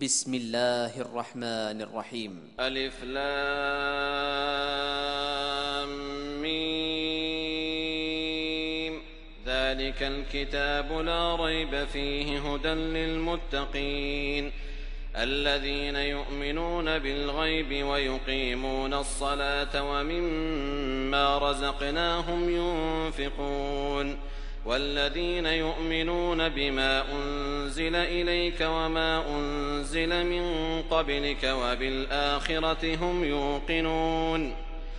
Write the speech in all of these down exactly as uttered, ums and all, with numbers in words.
بسم الله الرحمن الرحيم. ألف لام ميم. ذلك الكتاب لا ريب فيه هدى للمتقين الذين يؤمنون بالغيب ويقيمون الصلاة ومما رزقناهم ينفقون والذين يؤمنون بما أنزل إليك وما أنزل من قبلك وبالآخرة هم يوقنون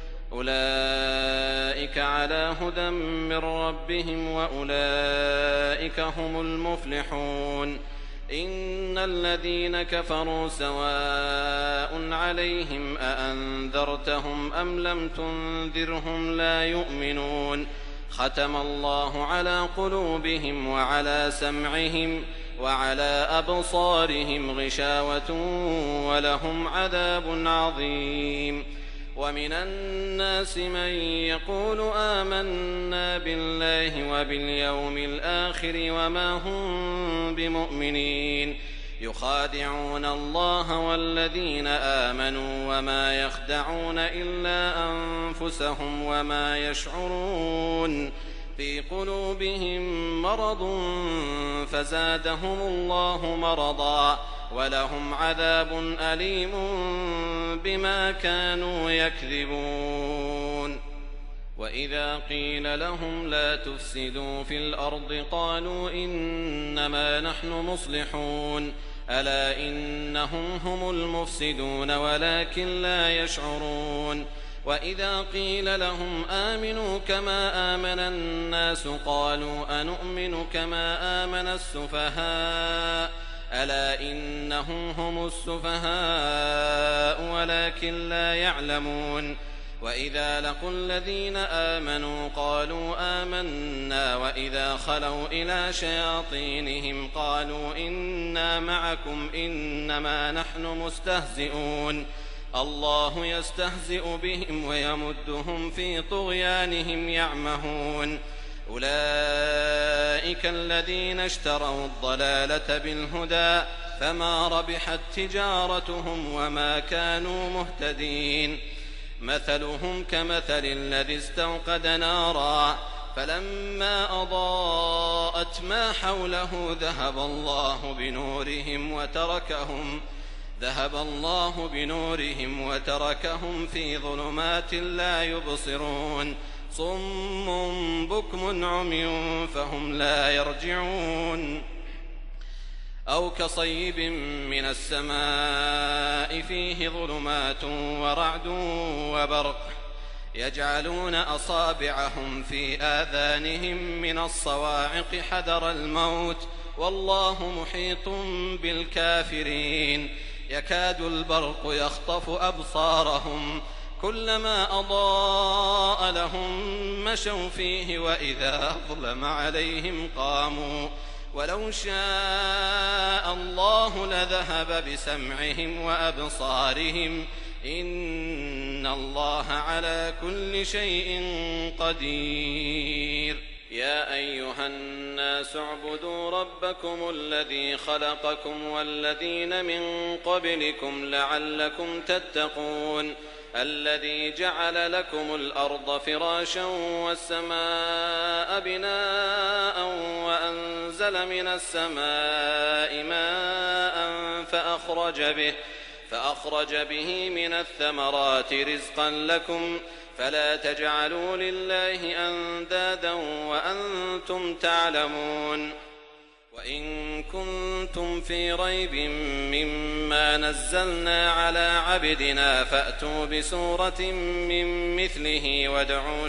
أولئك على هدى من ربهم وأولئك هم المفلحون. إن الذين كفروا سواء عليهم أأنذرتهم أم لم تنذرهم لا يؤمنون ختم الله على قلوبهم وعلى سمعهم وعلى أبصارهم غشاوة ولهم عذاب عظيم. ومن الناس من يقول آمنا بالله وباليوم الآخر وما هم بمؤمنين يخادعون الله والذين آمنوا وما يخدعون إلا أنفسهم وما يشعرون في قلوبهم مرض فزادهم الله مرضا ولهم عذاب أليم بما كانوا يكذبون. وإذا قيل لهم لا تفسدوا في الأرض قالوا إنما نحن مصلحون ألا إنهم هم المفسدون ولكن لا يشعرون. وإذا قيل لهم آمنوا كما آمن الناس قالوا أنؤمن كما آمن السفهاء ألا إنهم هم السفهاء ولكن لا يعلمون. وإذا لقوا الذين آمنوا قالوا آمنا وإذا خلوا إلى شياطينهم قالوا إنا معكم إنما نحن مستهزئون الله يستهزئ بهم ويمدهم في طغيانهم يعمهون. أولئك الذين اشتروا الضلالة بالهدى فما ربحت تجارتهم وما كانوا مهتدين. مثلهم كمثل الذي استوقد نارا فلما أضاءت ما حوله ذهب الله بنورهم وتركهم ذهب الله بنورهم وتركهم في ظلمات لا يبصرون صم بكم عمي فهم لا يرجعون. أو كصيب من السماء فيه ظلمات ورعد وبرق يجعلون أصابعهم في آذانهم من الصواعق حذر الموت والله محيط بالكافرين. يكاد البرق يخطف أبصارهم كلما أضاء لهم مشوا فيه وإذا أظلم عليهم قاموا ولو شاء الله لذهب بسمعهم وأبصارهم إن الله على كل شيء قدير. يا أيها الناس اعبدوا ربكم الذي خلقكم والذين من قبلكم لعلكم تتقون الذي جعل لكم الأرض فراشا والسماء بناء وأنزل من السماء ماء فأخرج به فأخرج به من الثمرات رزقا لكم فلا تجعلوا لله أندادا وأنتم تعلمون. وإن كنتم في ريب مما نزلنا على عبدنا فأتوا بسورة من مثله وادعوا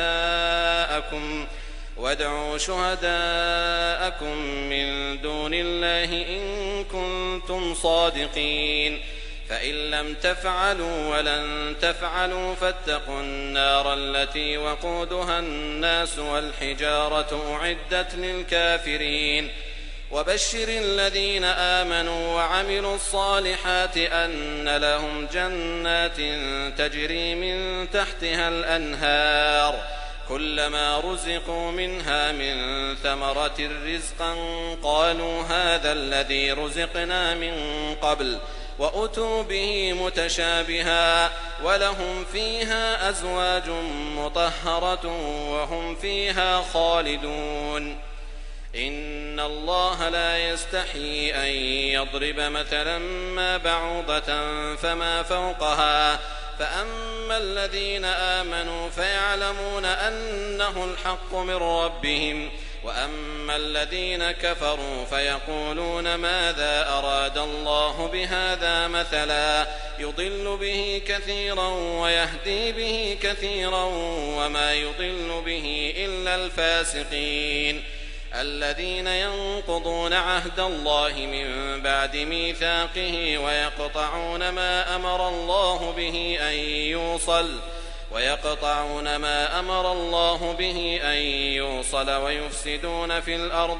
شهداءكم وادعوا شهداءكم من دون الله إن كنتم صادقين فإن لم تفعلوا ولن تفعلوا فاتقوا النار التي وقودها الناس والحجارة أعدت للكافرين. وبشر الذين آمنوا وعملوا الصالحات أن لهم جنات تجري من تحتها الأنهار كلما رزقوا منها من ثمرة رزقا قالوا هذا الذي رزقنا من قبل وأتوا به متشابها ولهم فيها أزواج مطهرة وهم فيها خالدون. إن الله لا يستحيي أن يضرب مثلا ما بعوضة فما فوقها فأما الذين آمنوا فيعلمون أنه الحق من ربهم وأما الذين كفروا فيقولون ماذا أراد الله بهذا مثلا يضل به كثيرا ويهدي به كثيرا وما يضل به إلا الفاسقين الذين ينقضون عهد الله من بعد ميثاقه ويقطعون ما أمر الله به أن يوصل ويقطعون ما أمر الله به أن يوصل ويفسدون في الأرض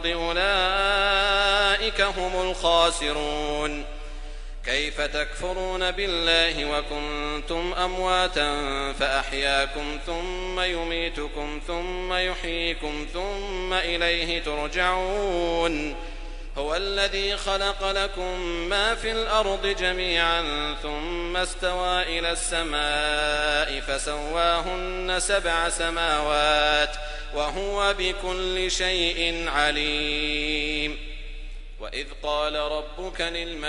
أولئك هم الخاسرون. كيف تكفرون بالله وكنتم أمواتا فأحياكم ثم يميتكم ثم يحييكم ثم إليه ترجعون. هو الذي خلق لكم ما في الأرض جميعا ثم استوى إلى السماء فسواهن سبع سماوات وهو بكل شيء عليم. وإذ قال ربك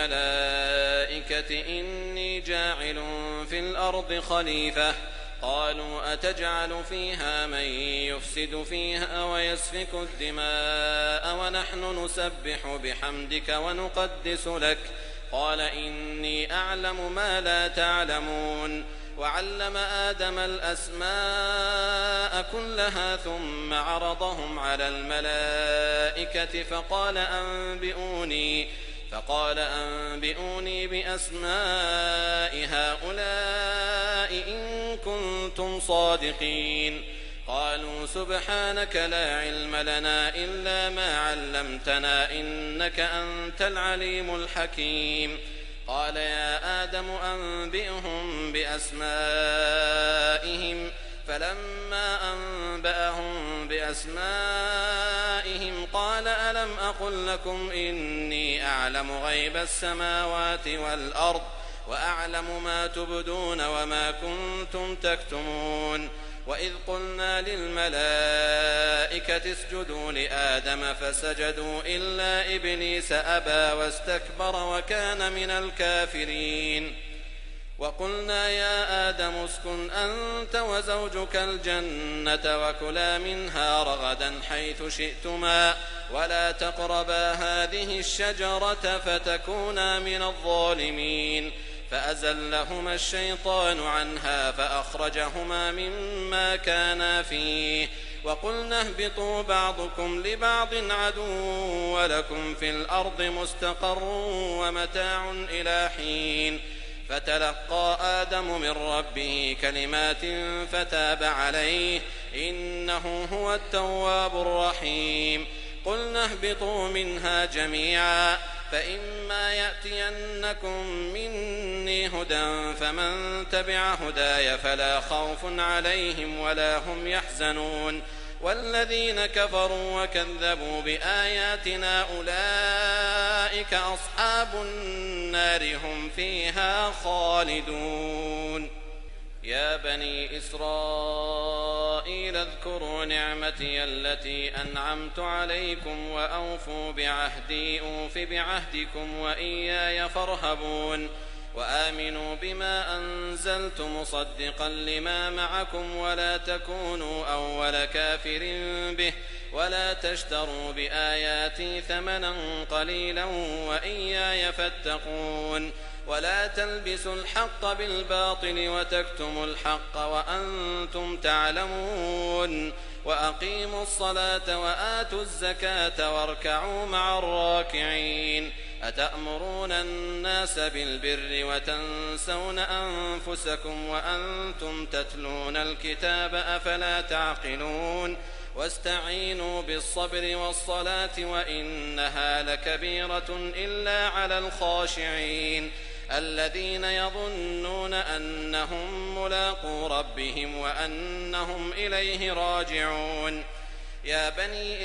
للملائكة إني جاعل في الأرض خليفة قالوا أتجعل فيها من يفسد فيها ويسفك الدماء ونحن نسبح بحمدك ونقدس لك قال إني أعلم ما لا تعلمون. وعلم آدم الأسماء كلها ثم عرضهم على الملائكة فقال أنبئوني فقال أنبئوني بأسماء هؤلاء إن كنتم صادقين. قالوا سبحانك لا علم لنا إلا ما علمتنا إنك أنت العليم الحكيم. قال يا آدم أنبئهم بأسمائهم فلما أنبأهم بأسمائهم قال ألم أقل لكم إني أعلم غيب السماوات والأرض وأعلم ما تبدون وما كنتم تكتمون. وإذ قلنا للملائكة اسجدوا لآدم فسجدوا إلا إبليس أبى واستكبر وكان من الكافرين. وقلنا يا آدم اسكن أنت وزوجك الجنة وكلا منها رغدا حيث شئتما ولا تقربا هذه الشجرة فتكونا من الظالمين. فأزلهما الشيطان عنها فأخرجهما مما كانا فيه وقلنا اهبطوا بعضكم لبعض عدو ولكم في الأرض مستقر ومتاع إلى حين. فتلقى آدم من ربه كلمات فتاب عليه إنه هو التواب الرحيم. قلنا اهبطوا منها جميعا فإما يأتينكم مني هدى فمن تبع هداي فلا خوف عليهم ولا هم يحزنون. والذين كفروا وكذبوا بآياتنا أولئك أصحاب النار هم فيها خالدون. يا بني إسرائيل اذكروا نعمتي التي أنعمت عليكم وأوفوا بعهدي أوف بعهدكم وإياي فارهبون. وآمنوا بما أنزلت مصدقا لما معكم ولا تكونوا أول كافر به ولا تشتروا بآياتي ثمنا قليلا وإياي فاتقون. ولا تلبسوا الحق بالباطل وتكتموا الحق وأنتم تعلمون. وأقيموا الصلاة وآتوا الزكاة واركعوا مع الراكعين. أتأمرون الناس بالبر وتنسون أنفسكم وأنتم تتلون الكتاب أفلا تعقلون. واستعينوا بالصبر والصلاة وإنها لكبيرة إلا على الخاشعين. الذين يظنون أنهم ملاقو ربهم وأنهم إليه راجعون يا بني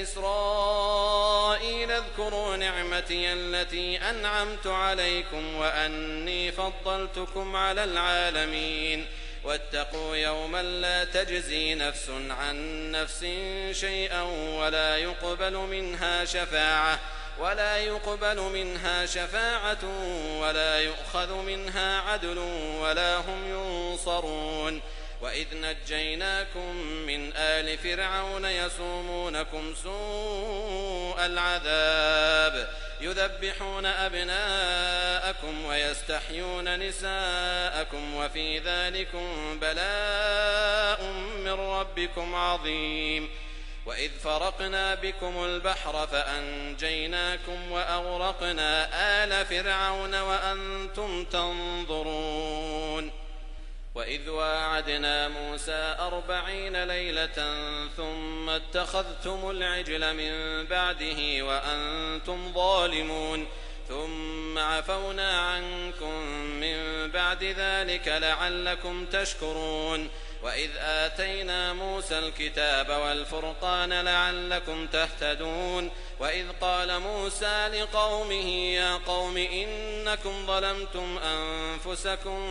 إسرائيل اذكروا نعمتي التي أنعمت عليكم وأني فضلتكم على العالمين واتقوا يوما لا تجزي نفس عن نفس شيئا ولا يقبل منها شفاعة ولا يقبل منها شفاعة ولا يؤخذ منها عدل ولا هم ينصرون وإذ نجيناكم من آل فرعون يسومونكم سوء العذاب يذبحون أبناءكم ويستحيون نساءكم وفي ذلكم بلاء من ربكم عظيم وإذ فرقنا بكم البحر فأنجيناكم وأغرقنا آل فرعون وأنتم تنظرون وإذ واعدنا موسى أربعين ليلة ثم اتخذتم العجل من بعده وأنتم ظالمون ثم عفونا عنكم من بعد ذلك لعلكم تشكرون وإذ آتينا موسى الكتاب والفرقان لعلكم تهتدون وإذ قال موسى لقومه يا قوم إنكم ظلمتم أنفسكم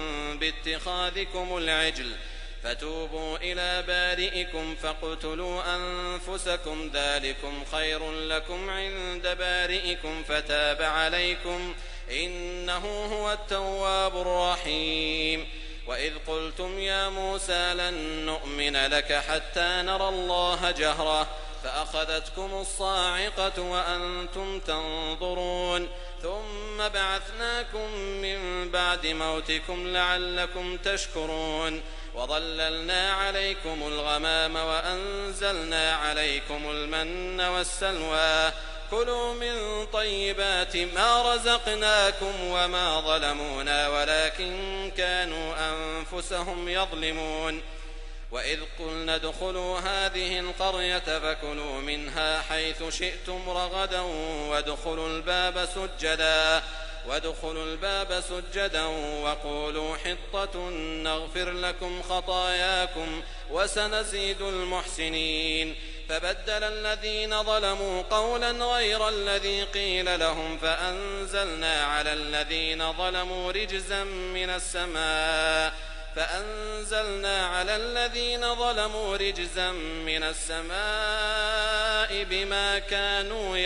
باتخاذكم العجل فتوبوا إلى بارئكم فاقتلوا أنفسكم ذلكم خير لكم عند بارئكم فتاب عليكم إنه هو التواب الرحيم وإذ قلتم يا موسى لن نؤمن لك حتى نرى الله جهرة فأخذتكم الصاعقة وأنتم تنظرون ثم بعثناكم من بعد موتكم لعلكم تشكرون وظللنا عليكم الغمام وأنزلنا عليكم المن والسلوى كلوا من طيبات ما رزقناكم وما ظلمونا ولكن كانوا أنفسهم يظلمون وإذ قلنا ادخلوا هذه القرية فكلوا منها حيث شئتم رغدا وادخلوا الباب سجدا وادخلوا الباب سجدا وقولوا حطة نغفر لكم خطاياكم وسنزيد المحسنين فبدل الذين ظلموا قولا غير الذي قيل لهم فأنزلنا على الذين ظلموا رجزا من السماء فأنزلنا على الذين ظلموا رجزا من السماء بما كانوا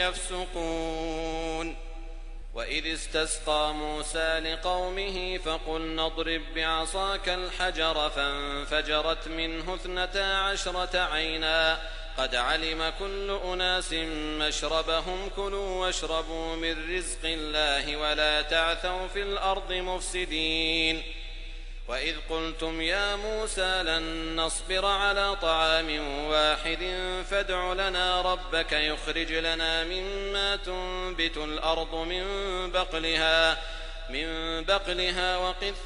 يفسقون وإذ استسقى موسى لقومه فقلنا اضرب بعصاك الحجر فانفجرت منه اثنتا عشرة عينا قد علم كل أناس مشربهم كلوا واشربوا من رزق الله ولا تعثوا في الأرض مفسدين وإذ قلتم يا موسى لن نصبر على طعام واحد فادع لنا ربك يخرج لنا مما تنبت الأرض من بقلها من بقلها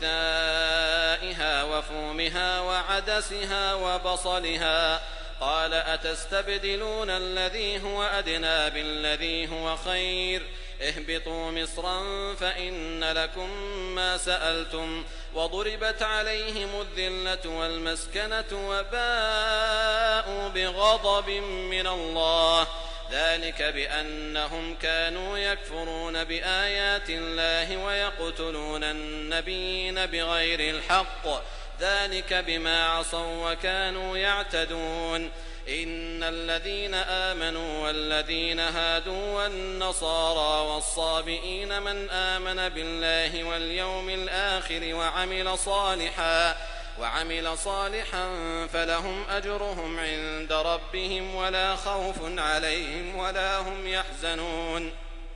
وقثائها وفومها وعدسها وبصلها قال أتستبدلون الذي هو أدنى بالذي هو خير اهبطوا مصرا فإن لكم ما سألتم وضربت عليهم الذلة والمسكنة وباءوا بغضب من الله ذلك بأنهم كانوا يكفرون بآيات الله ويقتلون النبيين بغير الحق ذلك بما عصوا وكانوا يعتدون إن الذين آمنوا والذين هادوا والنصارى والصابئين من آمن بالله واليوم الآخر وعمل صالحا وعمل صالحا فلهم أجرهم عند ربهم ولا خوف عليهم ولا هم يحزنون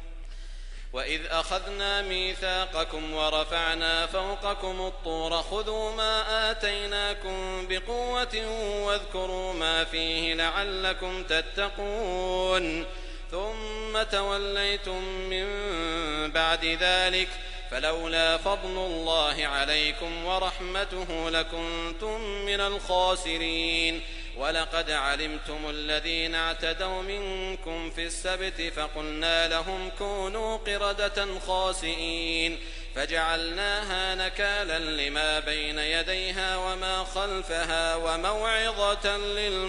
وإذ أخذنا ميثاقكم ورفعنا فوقكم الطور خذوا ما آتيناكم بقوة واذكروا ما فيه لعلكم تتقون ثم توليتم من بعد ذلك فلولا فضل الله عليكم ورحمته لكنتم من الخاسرين ولقد علمتم الذين اعتدوا منكم في السبت فقلنا لهم كونوا قردة خاسئين فجعلناها نكالا لما بين يديها وما خلفها وموعظة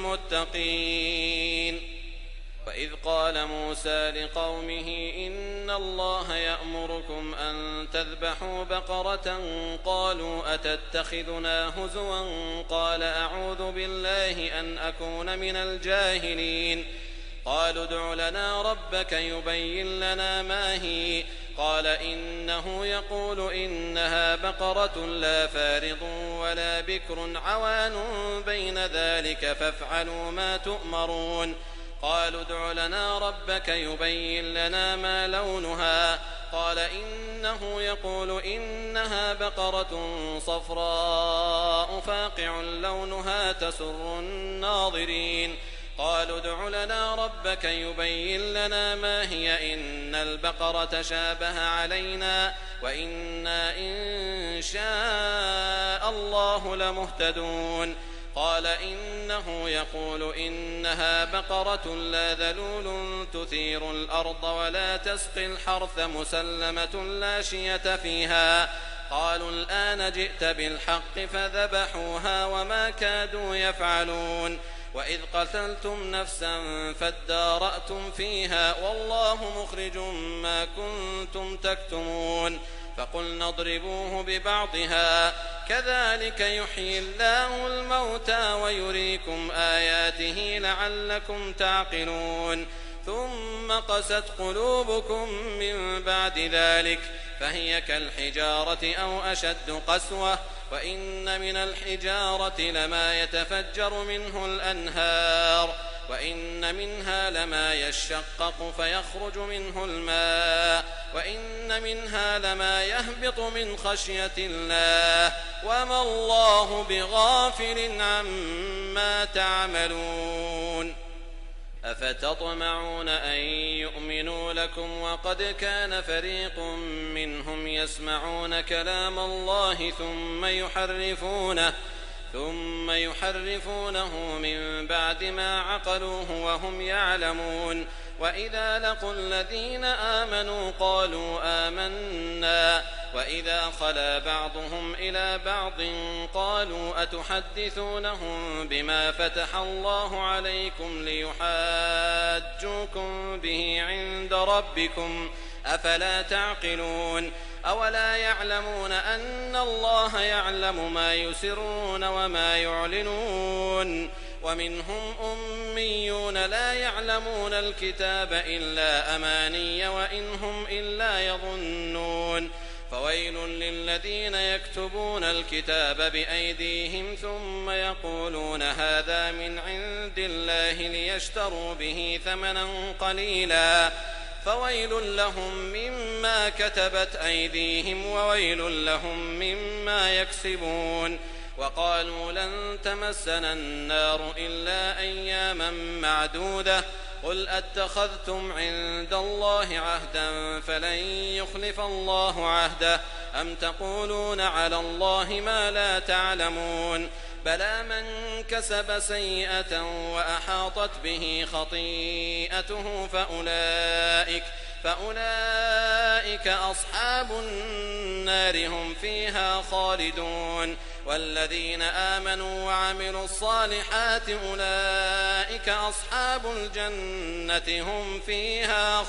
للمتقين. وإذ قال موسى لقومه إن الله يأمركم أن تذبحوا بقرة قالوا أتتخذنا هزوا قال أعوذ بالله أن أكون من الجاهلين قالوا ادع لنا ربك يبين لنا ما هي قال إنه يقول إنها بقرة لا فارض ولا بكر عوان بين ذلك فافعلوا ما تؤمرون قالوا ادع لنا ربك يبين لنا ما لونها قال إنه يقول إنها بقرة صفراء فاقع لونها تسر الناظرين قالوا ادع لنا ربك يبين لنا ما هي إن البقرة شابه علينا وإنا إن شاء الله لمهتدون قال إنه يقول إنها بقرة لا ذلول تثير الأرض ولا تسقي الحرث مسلمة لا شية فيها قالوا الآن جئت بالحق فذبحوها وما كادوا يفعلون وإذ قتلتم نفسا فادارأتم فيها والله مخرج ما كنتم تكتمون فقلنا اضربوه ببعضها كذلك يحيي الله الموتى ويريكم آياته لعلكم تعقلون ثم قست قلوبكم من بعد ذلك فهي كالحجارة أو أشد قسوة وإن من الحجارة لما يتفجر منه الأنهار وإن منها لما يشقق فيخرج منه الماء وإن منها لما يهبط من خشية الله وما الله بغافل عما تعملون أفتطمعون أن يؤمنوا لكم وقد كان فريق منهم يسمعون كلام الله ثم يحرفونه ثم يحرفونه من بعد ما عقلوه وهم يعلمون وإذا لقوا الذين آمنوا قالوا آمنا وإذا خلا بعضهم إلى بعض قالوا أتحدثونهم بما فتح الله عليكم ليحاجوكم به عند ربكم أفلا تعقلون أولا يعلمون أن الله يعلم ما يسرون وما يعلنون ومنهم أميون لا يعلمون الكتاب إلا أماني وإن هم إلا يظنون فويل للذين يكتبون الكتاب بأيديهم ثم يقولون هذا من عند الله ليشتروا به ثمنا قليلا فويل لهم مما كتبت أيديهم وويل لهم مما يكسبون وقالوا لن تمسنا النار إلا أياما معدودة قل أتخذتم عند الله عهدا فلن يخلف الله عهده أم تقولون على الله ما لا تعلمون بلى من كسب سيئة وأحاطت به خطيئته فأولئك فأولئك أصحاب النار هم فيها خالدون والذين آمنوا وعملوا الصالحات أولئك أصحاب الجنة هم فيها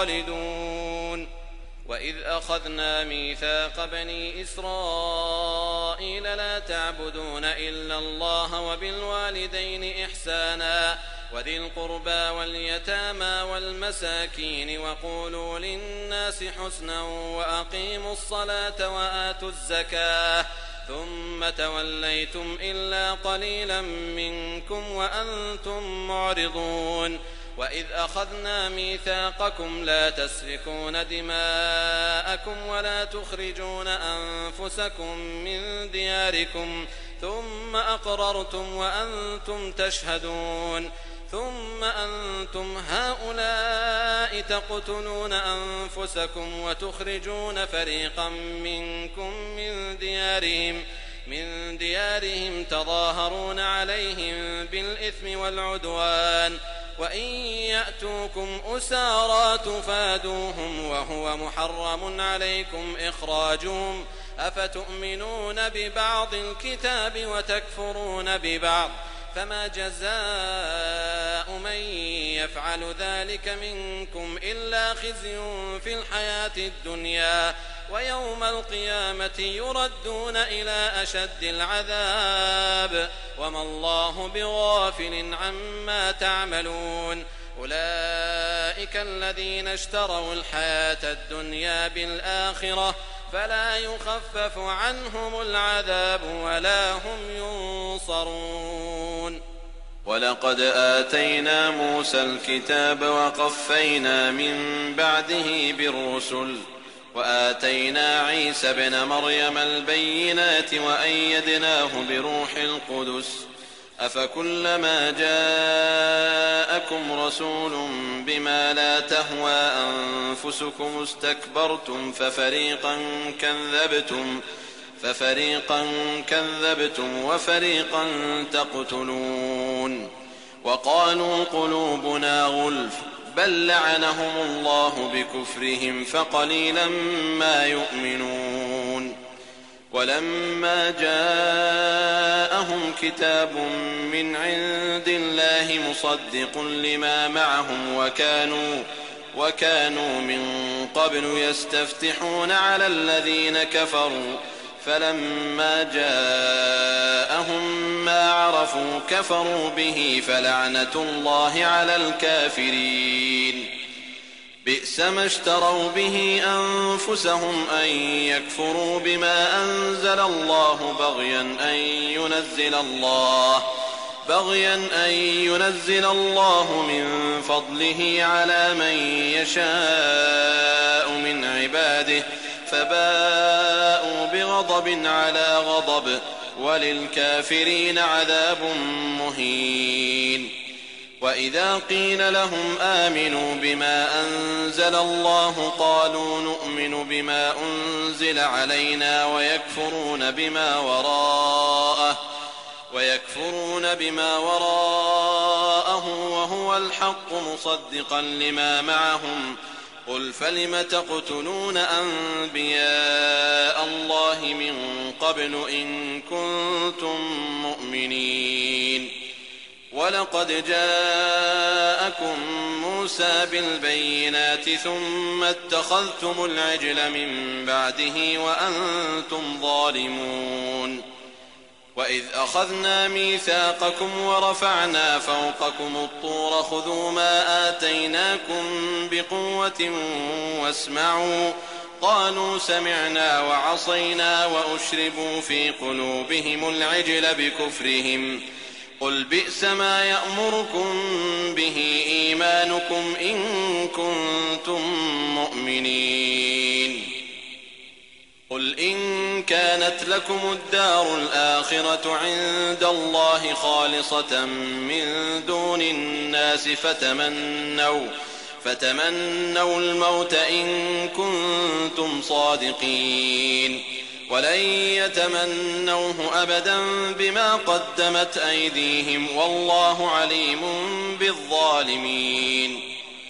خالدون وإذ أخذنا ميثاق بني إسرائيل لا تعبدون إلا الله وبالوالدين إحسانا وذي القربى واليتامى والمساكين وقولوا للناس حسنا وأقيموا الصلاة وآتوا الزكاة ثم توليتم إلا قليلا منكم وأنتم معرضون وإذ أخذنا ميثاقكم لا تسفكون دماءكم ولا تخرجون أنفسكم من دياركم ثم أقررتم وأنتم تشهدون ثم أنتم هؤلاء تقتلون أنفسكم وتخرجون فريقا منكم من ديارهم من ديارهم تظاهرون عليهم بالإثم بالإثم والعدوان وإن يأتوكم أسارى تفادوهم وهو محرم عليكم إخراجهم أفتؤمنون ببعض الكتاب وتكفرون ببعض فما جزاء من يفعل ذلك منكم إلا خزي في الحياة الدنيا ويوم القيامة يردون إلى أشد العذاب وما الله بغافل عما تعملون أولئك الذين اشتروا الحياة الدنيا بالآخرة فلا يخفف عنهم العذاب ولا هم ينصرون. ولقد آتينا موسى الكتاب وقفينا من بعده بالرسل وآتينا عيسى ابن مريم البينات وأيدناه بروح القدس أفكلما جاءكم رسول بما لا تهوى أنفسكم استكبرتم ففريقا كذبتم ففريقا كذبتم وفريقا تقتلون وقالوا قلوبنا غلف بل لعنهم الله بكفرهم فقليلا ما يؤمنون. ولما جاءهم كتاب من عند الله مصدق لما معهم وكانوا وكانوا من قبل يستفتحون على الذين كفروا فلما جاءهم ما عرفوا كفروا به فلعنة الله على الكافرين. بئس ما اشتروا به أنفسهم أن يكفروا بما أنزل الله بغيا أن ينزل الله بغيا أن ينزل الله من فضله على من يشاء من عباده فباءوا بغضب على غضب وللكافرين عذاب مهين. وإذا قيل لهم آمنوا بما أنزل الله قالوا نؤمن بما أنزل علينا ويكفرون بما وراءه ويكفرون بما وراءه وهو الحق مصدقا لما معهم قل فلم تقتلون أنبياء الله من قبل إن كنتم مؤمنين. ولقد جاءكم موسى بالبينات ثم اتخذتم العجل من بعده وأنتم ظالمون. وإذ أخذنا ميثاقكم ورفعنا فوقكم الطور خذوا ما آتيناكم بقوة واسمعوا قالوا سمعنا وعصينا وأشربوا في قلوبهم العجل بكفرهم قل بئس ما يأمركم به إيمانكم إن كنتم مؤمنين. قل إن كانت لكم الدار الآخرة عند الله خالصة من دون الناس فتمنوا فتمنوا الموت إن كنتم صادقين ولن يتمنوه أبدا بما قدمت أيديهم والله عليم بالظالمين.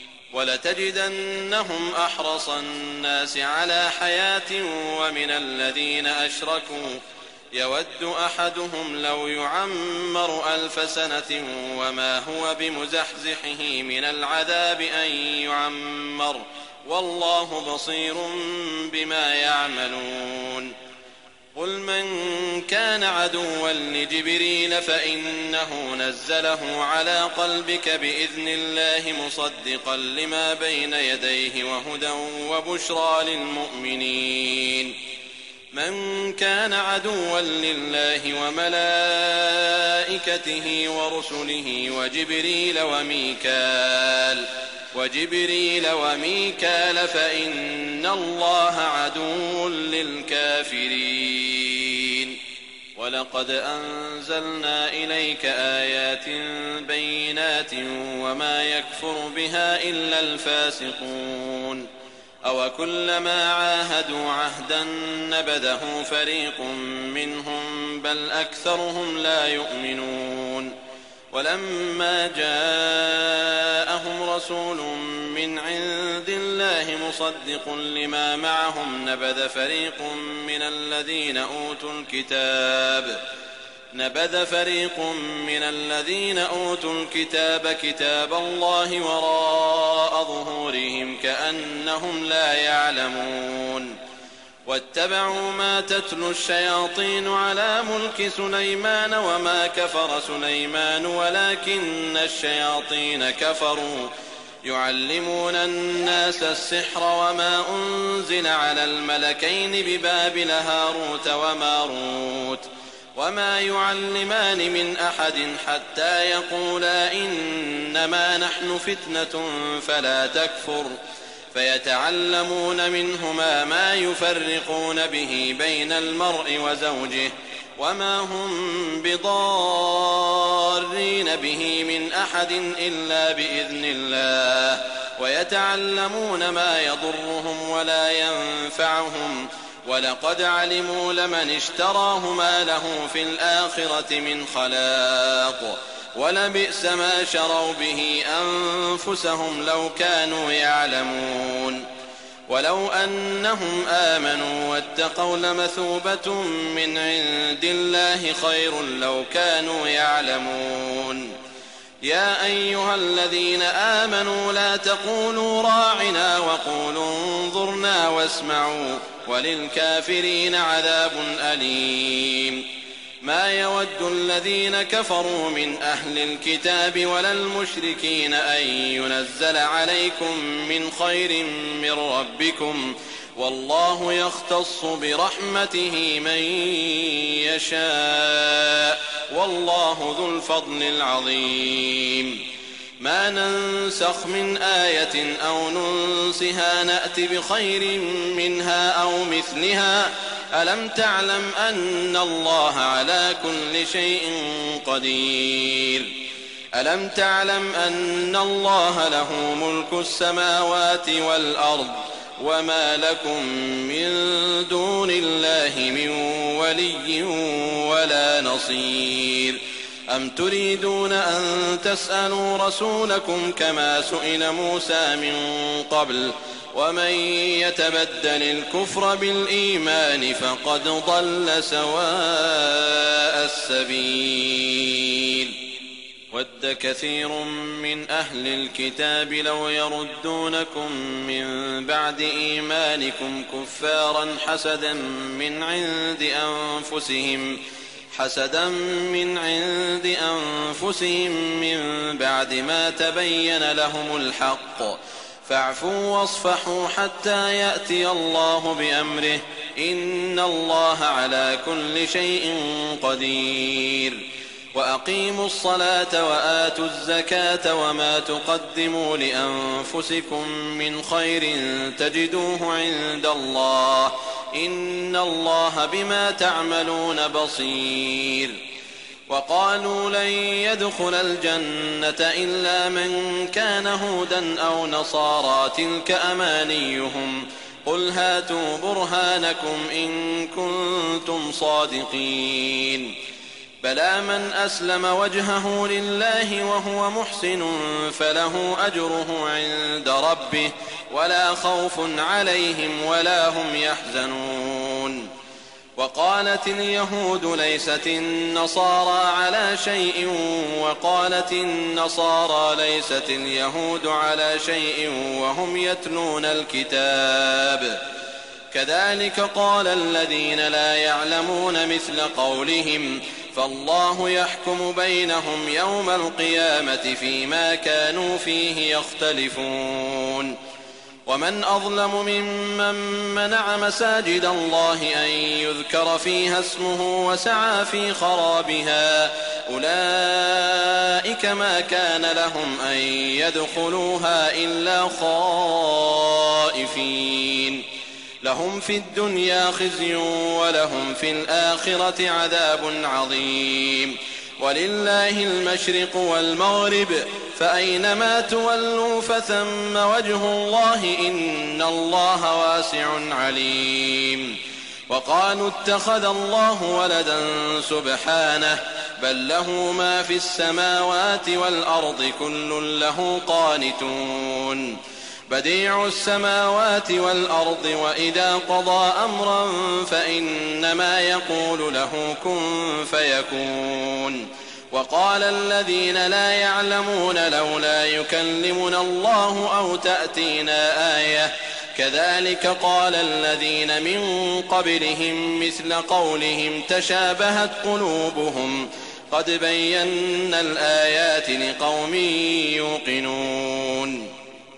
ولتجدنهم أحرص الناس على حياة ومن الذين أشركوا يود أحدهم لو يعمر ألف سنة وما هو بمزحزحه من العذاب أن يعمر والله بصير بما يعملون. قل من كان عدوا لجبريل فإنه نزله على قلبك بإذن الله مصدقا لما بين يديه وهدى وبشرى للمؤمنين. من كان عدوا لله وملائكته ورسله وجبريل وميكال وجبريل وميكال فإن الله عدو للكافرين. ولقد أنزلنا إليك آيات بينات وما يكفر بها إلا الفاسقون. أوكلما عاهدوا عهدا نبذه فريق منهم بل أكثرهم لا يؤمنون. ولما جاءهم رسول من عند الله مصدق لما معهم نبذ فريق من الذين أوتوا الكتاب نبذ فريق من الذين أوتوا الكتاب كتاب الله وراء ظهورهم كأنهم لا يعلمون واتبعوا ما تتلو الشياطين على ملك سليمان وما كفر سليمان ولكن الشياطين كفروا يعلمون الناس السحر وما أنزل على الملكين ببابل هاروت وماروت وما يعلمان من أحد حتى يقولا إنما نحن فتنة فلا تكفر فيتعلمون منهما ما يفرقون به بين المرء وزوجه وما هم بضارين به من أحد إلا بإذن الله ويتعلمون ما يضرهم ولا ينفعهم ولقد علموا لمن اشتراه ما له في الآخرة من خلاق ولبئس ما شروا به أنفسهم لو كانوا يعلمون ولو أنهم آمنوا واتقوا لمثوبة من عند الله خير لو كانوا يعلمون يا أيها الذين آمنوا لا تقولوا راعنا وقولوا انظرنا واسمعوا وللكافرين عذاب أليم ما يود الذين كفروا من أهل الكتاب ولا المشركين أن ينزل عليكم من خير من ربكم والله يختص برحمته من يشاء والله ذو الفضل العظيم ما ننسخ من آية أو ننسها نأت بخير منها أو مثلها ألم تعلم أن الله على كل شيء قدير ألم تعلم أن الله له ملك السماوات والأرض وما لكم من دون الله من ولي ولا نصير أم تريدون أن تسألوا رسولكم كما سئل موسى من قبل ومن يتبدل الكفر بالإيمان فقد ضل سواء السبيل ود كثير من أهل الكتاب لو يردونكم من بعد إيمانكم كفارا حسدا من عند أنفسهم حسدا من عند أنفسهم من بعد ما تبين لهم الحق فاعفوا واصفحوا حتى يأتي الله بأمره إن الله على كل شيء قدير وأقيموا الصلاة وآتوا الزكاة وما تقدموا لأنفسكم من خير تجدوه عند الله إن الله بما تعملون بصير وقالوا لن يدخل الجنة إلا من كان هودا أو نصارى تلك أمانيهم قل هاتوا برهانكم إن كنتم صادقين بلى من أسلم وجهه لله وهو محسن فله أجره عند ربه ولا خوف عليهم ولا هم يحزنون وقالت اليهود ليست النصارى على شيء وقالت النصارى ليست اليهود على شيء وهم يتلون الكتاب كذلك قال الذين لا يعلمون مثل قولهم فالله يحكم بينهم يوم القيامة فيما كانوا فيه يختلفون ومن أظلم ممن منع مساجد الله أن يذكر فيها اسمه وسعى في خرابها أولئك ما كان لهم أن يدخلوها إلا خائفين لهم في الدنيا خزي ولهم في الآخرة عذاب عظيم ولله المشرق والمغرب فأينما تولوا فثم وجه الله إن الله واسع عليم وقالوا اتخذ الله ولدا سبحانه بل له ما في السماوات والأرض كل له قانتون بديع السماوات والأرض وإذا قضى أمرا فإنما يقول له كن فيكون وقال الذين لا يعلمون لولا يكلمنا الله أو تأتينا آية كذلك قال الذين من قبلهم مثل قولهم تشابهت قلوبهم قد بينا الآيات لقوم يوقنون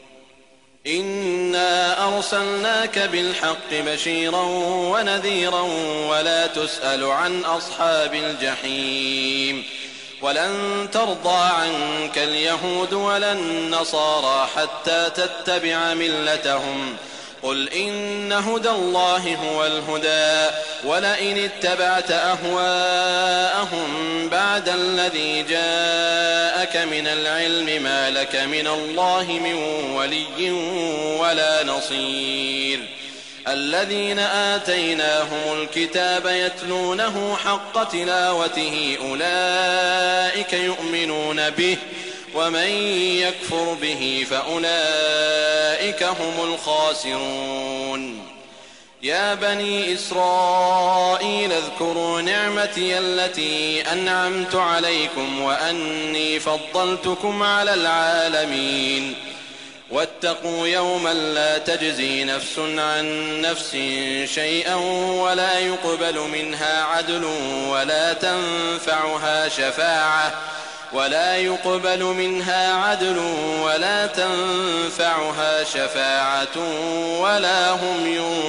إنا أرسلناك بالحق بشيرا ونذيرا ولا تسأل عن أصحاب الجحيم ولن ترضى عنك اليهود ولا النصارى حتى تتبع ملتهم قل إن هدى الله هو الهدى ولئن اتبعت أهواءهم بعد الذي جاءك من العلم ما لك من الله من ولي ولا نصير الذين آتيناهم الكتاب يتلونه حق تلاوته أولئك يؤمنون به ومن يكفر به فأولئك هم الخاسرون يا بني إسرائيل اذكروا نعمتي التي أنعمت عليكم وأني فضلتكم على العالمين واتقوا يوما لا تجزي نفس عن نفس شيئا ولا يقبل منها عدل ولا تنفعها شفاعة ولا يقبل منها عدل ولا تنفعها شفاعة ولا هم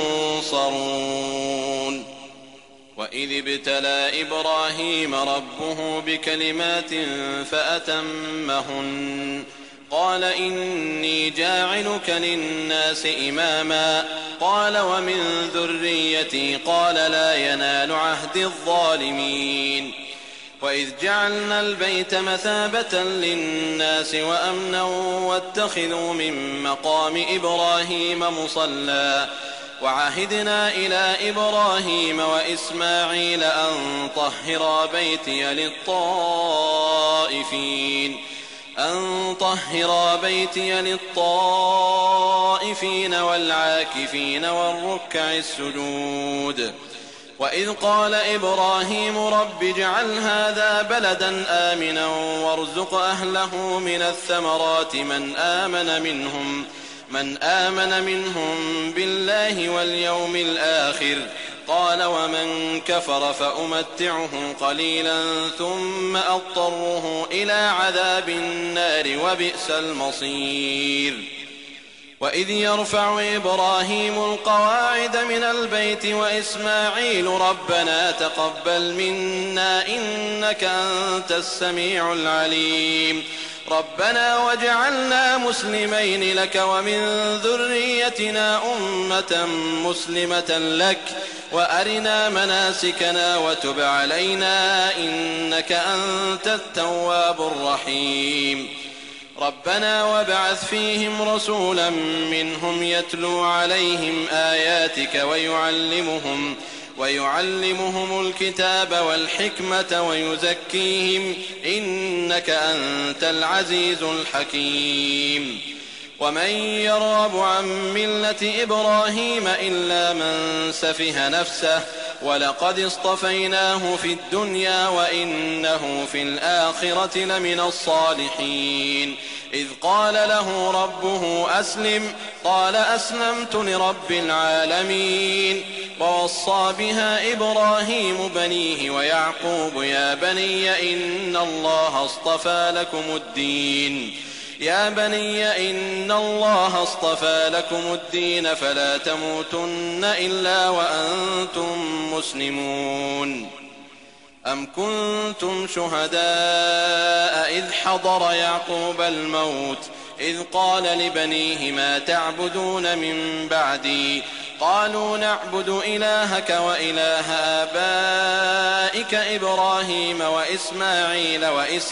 ينصرون وإذ ابتلى إبراهيم ربه بكلمات فأتمهن قال إني جاعلك للناس إماما قال ومن ذريتي قال لا ينال عهد الظالمين وإذ جعلنا البيت مثابة للناس وأمنا واتخذوا من مقام إبراهيم مصلى وعهدنا إلى إبراهيم وإسماعيل أن طهرا بيتي للطائفين أن طهرا بيتي للطائفين والعاكفين والركع السجود وإذ قال إبراهيم رب اجعل هذا بلدا آمنا وارزق أهله من الثمرات من آمن منهم من آمن منهم بالله واليوم الآخر قال ومن كفر فأمتعه قليلا ثم أضطره إلى عذاب النار وبئس المصير وإذ يرفع إبراهيم القواعد من البيت وإسماعيل ربنا تقبل منا إنك أنت السميع العليم ربنا واجعلنا مسلمين لك ومن ذريتنا أمة مسلمة لك وأرنا مناسكنا وتب علينا إنك أنت التواب الرحيم ربنا وابعث فيهم رسولا منهم يتلو عليهم آياتك ويعلمهم ويعلمهم الكتاب والحكمة ويزكيهم إنك أنت العزيز الحكيم ومن يرغب عن ملة إبراهيم إلا من سفه نفسه ولقد اصطفيناه في الدنيا وإنه في الآخرة لمن الصالحين إذ قال له ربه أسلم قال أسلمت لرب العالمين ووصى بها إبراهيم بنيه ويعقوب يا بني إن الله اصطفى لكم الدين يا بني إن الله اصطفى لكم الدين فلا تموتن إلا وأنتم مسلمون أم كنتم شهداء إذ حضر يعقوب الموت إذ قال لبنيه ما تعبدون من بعدي قالوا نعبد إلهك وإله آبائك إبراهيم وإسماعيل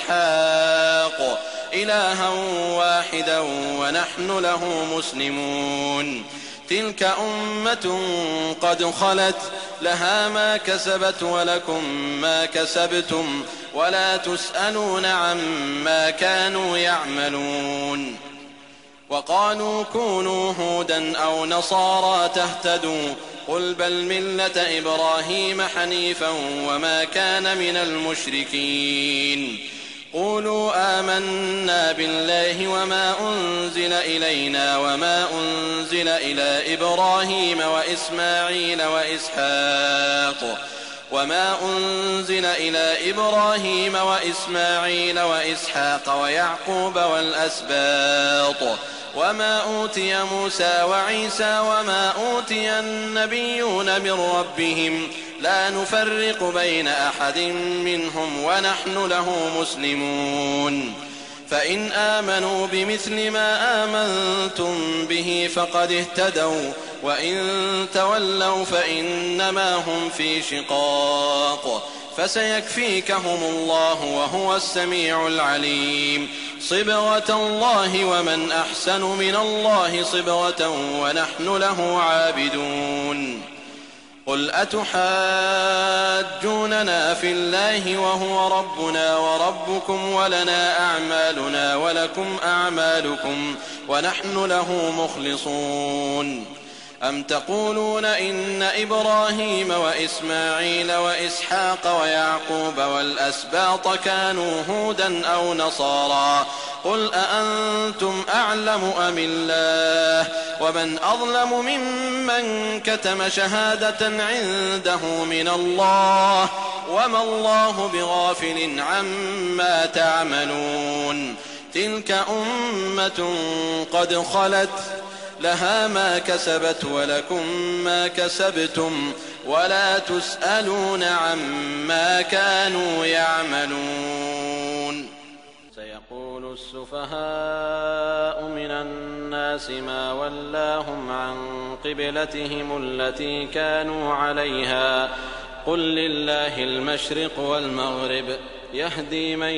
وإسحاق إلها واحدا ونحن له مسلمون تلك أمة قد خلت لها ما كسبت ولكم ما كسبتم ولا تسألون عما كانوا يعملون. وقالوا كونوا هودا أو نصارى تهتدوا قل بل ملة إبراهيم حنيفا وما كان من المشركين. قولوا آمنا بالله وما أنزل إلينا وما أنزل إلى إبراهيم وإسماعيل وإسحاق وما أنزل إلى إبراهيم وإسماعيل وإسحاق ويعقوب والأسباط وما أوتي موسى وعيسى وما أوتي النبيون من ربهم لا نفرق بين أحد منهم ونحن له مسلمون. فإن آمنوا بمثل ما آمنتم به فقد اهتدوا وإن تولوا فإنما هم في شقاق فسيكفيكهم الله وهو السميع العليم. صبغة الله ومن أحسن من الله صبغة ونحن له عابدون. قل أتحاجوننا في الله وهو ربنا وربكم ولنا أعمالنا ولكم أعمالكم ونحن له مخلصون. أم تقولون إن إبراهيم وإسماعيل وإسحاق ويعقوب والأسباط كانوا هودا أو نصارى قل أأنتم أعلم أم الله ومن أظلم ممن كتم شهادة عنده من الله وما الله بغافل عما تعملون. تلك أمة قد خلت لها ما كسبت ولكم ما كسبتم ولا تسألون عما كانوا يعملون. سيقول السفهاء من الناس ما ولاهم عن قبلتهم التي كانوا عليها قل لله المشرق والمغرب يهدي من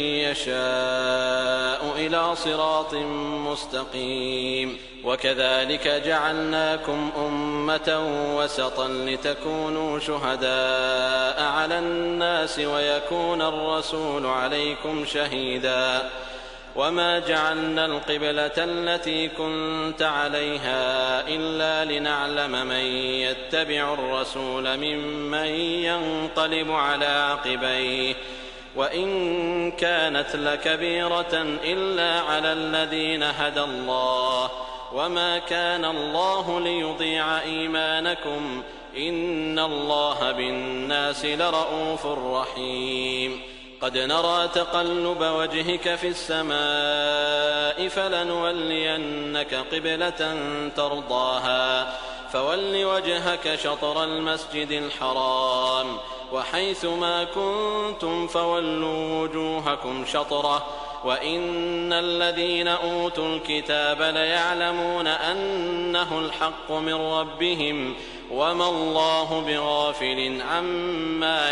يشاء إلى صراط مستقيم. وكذلك جعلناكم أمة وسطا لتكونوا شهداء على الناس ويكون الرسول عليكم شهيدا. وما جعلنا القبلة التي كنت عليها إلا لنعلم من يتبع الرسول ممن ينقلب على عقبيه وإن كانت لكبيرة إلا على الذين هدى الله وما كان الله ليضيع إيمانكم إن الله بالناس لرءوف رحيم. قد نرى تقلب وجهك في السماء فلنولينك قبلة ترضاها فول وجهك شطر المسجد الحرام وحيث ما كنتم فولوا وجوهكم شطره وإن الذين أوتوا الكتاب ليعلمون أنه الحق من ربهم وما الله بغافل عما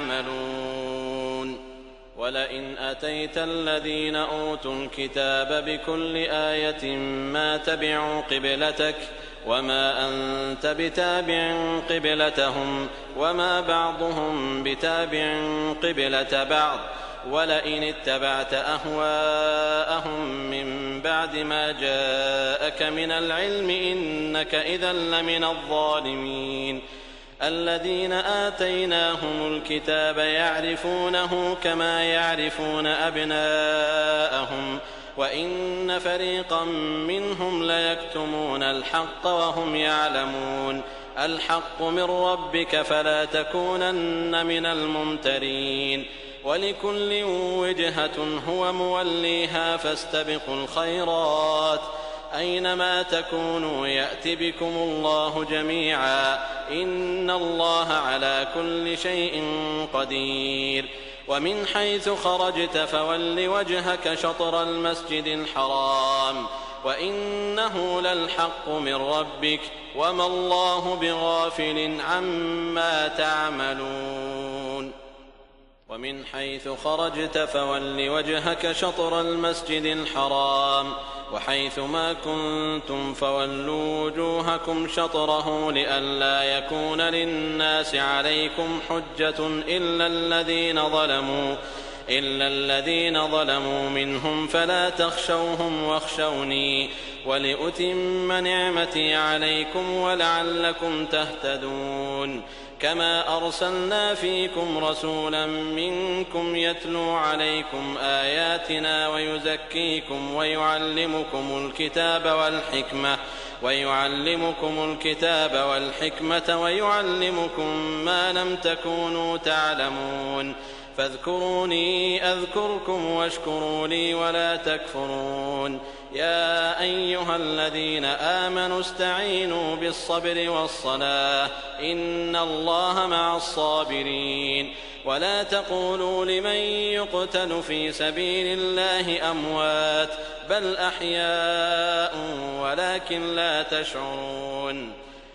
يعملون. ولئن أتيت الذين أوتوا الكتاب بكل آية ما تبعوا قبلتك وما أنت بتابع قبلتهم وما بعضهم بتابع قبلة بعض ولئن اتبعت أهواءهم من بعد ما جاءك من العلم إنك إذا لمن الظالمين. الذين آتيناهم الكتاب يعرفونه كما يعرفون أبناءهم وإن فريقا منهم ليكتمون الحق وهم يعلمون. الحق من ربك فلا تكونن من الممترين. ولكل وجهة هو موليها فاستبقوا الخيرات أينما تكونوا يأت بكم الله جميعا إن الله على كل شيء قدير. ومن حيث خرجت فول وجهك شطر المسجد الحرام وإنه للحق من ربك وما الله بغافل عما تعملون. ومن حيث خرجت فول وجهك شطر المسجد الحرام وحيث ما كنتم فولوا وجوهكم شطره لئلا يكون للناس عليكم حجة إلا الذين ظلموا إلا الذين ظلموا منهم فلا تخشوهم واخشوني ولأتم نعمتي عليكم ولعلكم تهتدون كما أرسلنا فيكم رسولا منكم يتلو عليكم آياتنا ويزكيكم ويعلمكم الكتاب والحكمة ويعلمكم الكتاب والحكمة ويعلمكم ما لم تكونوا تعلمون فاذكروني أذكركم واشكروا لي ولا تكفرون يا أيها الذين آمنوا استعينوا بالصبر والصلاة إن الله مع الصابرين ولا تقولوا لمن يقتل في سبيل الله أموات بل أحياء ولكن لا تشعرون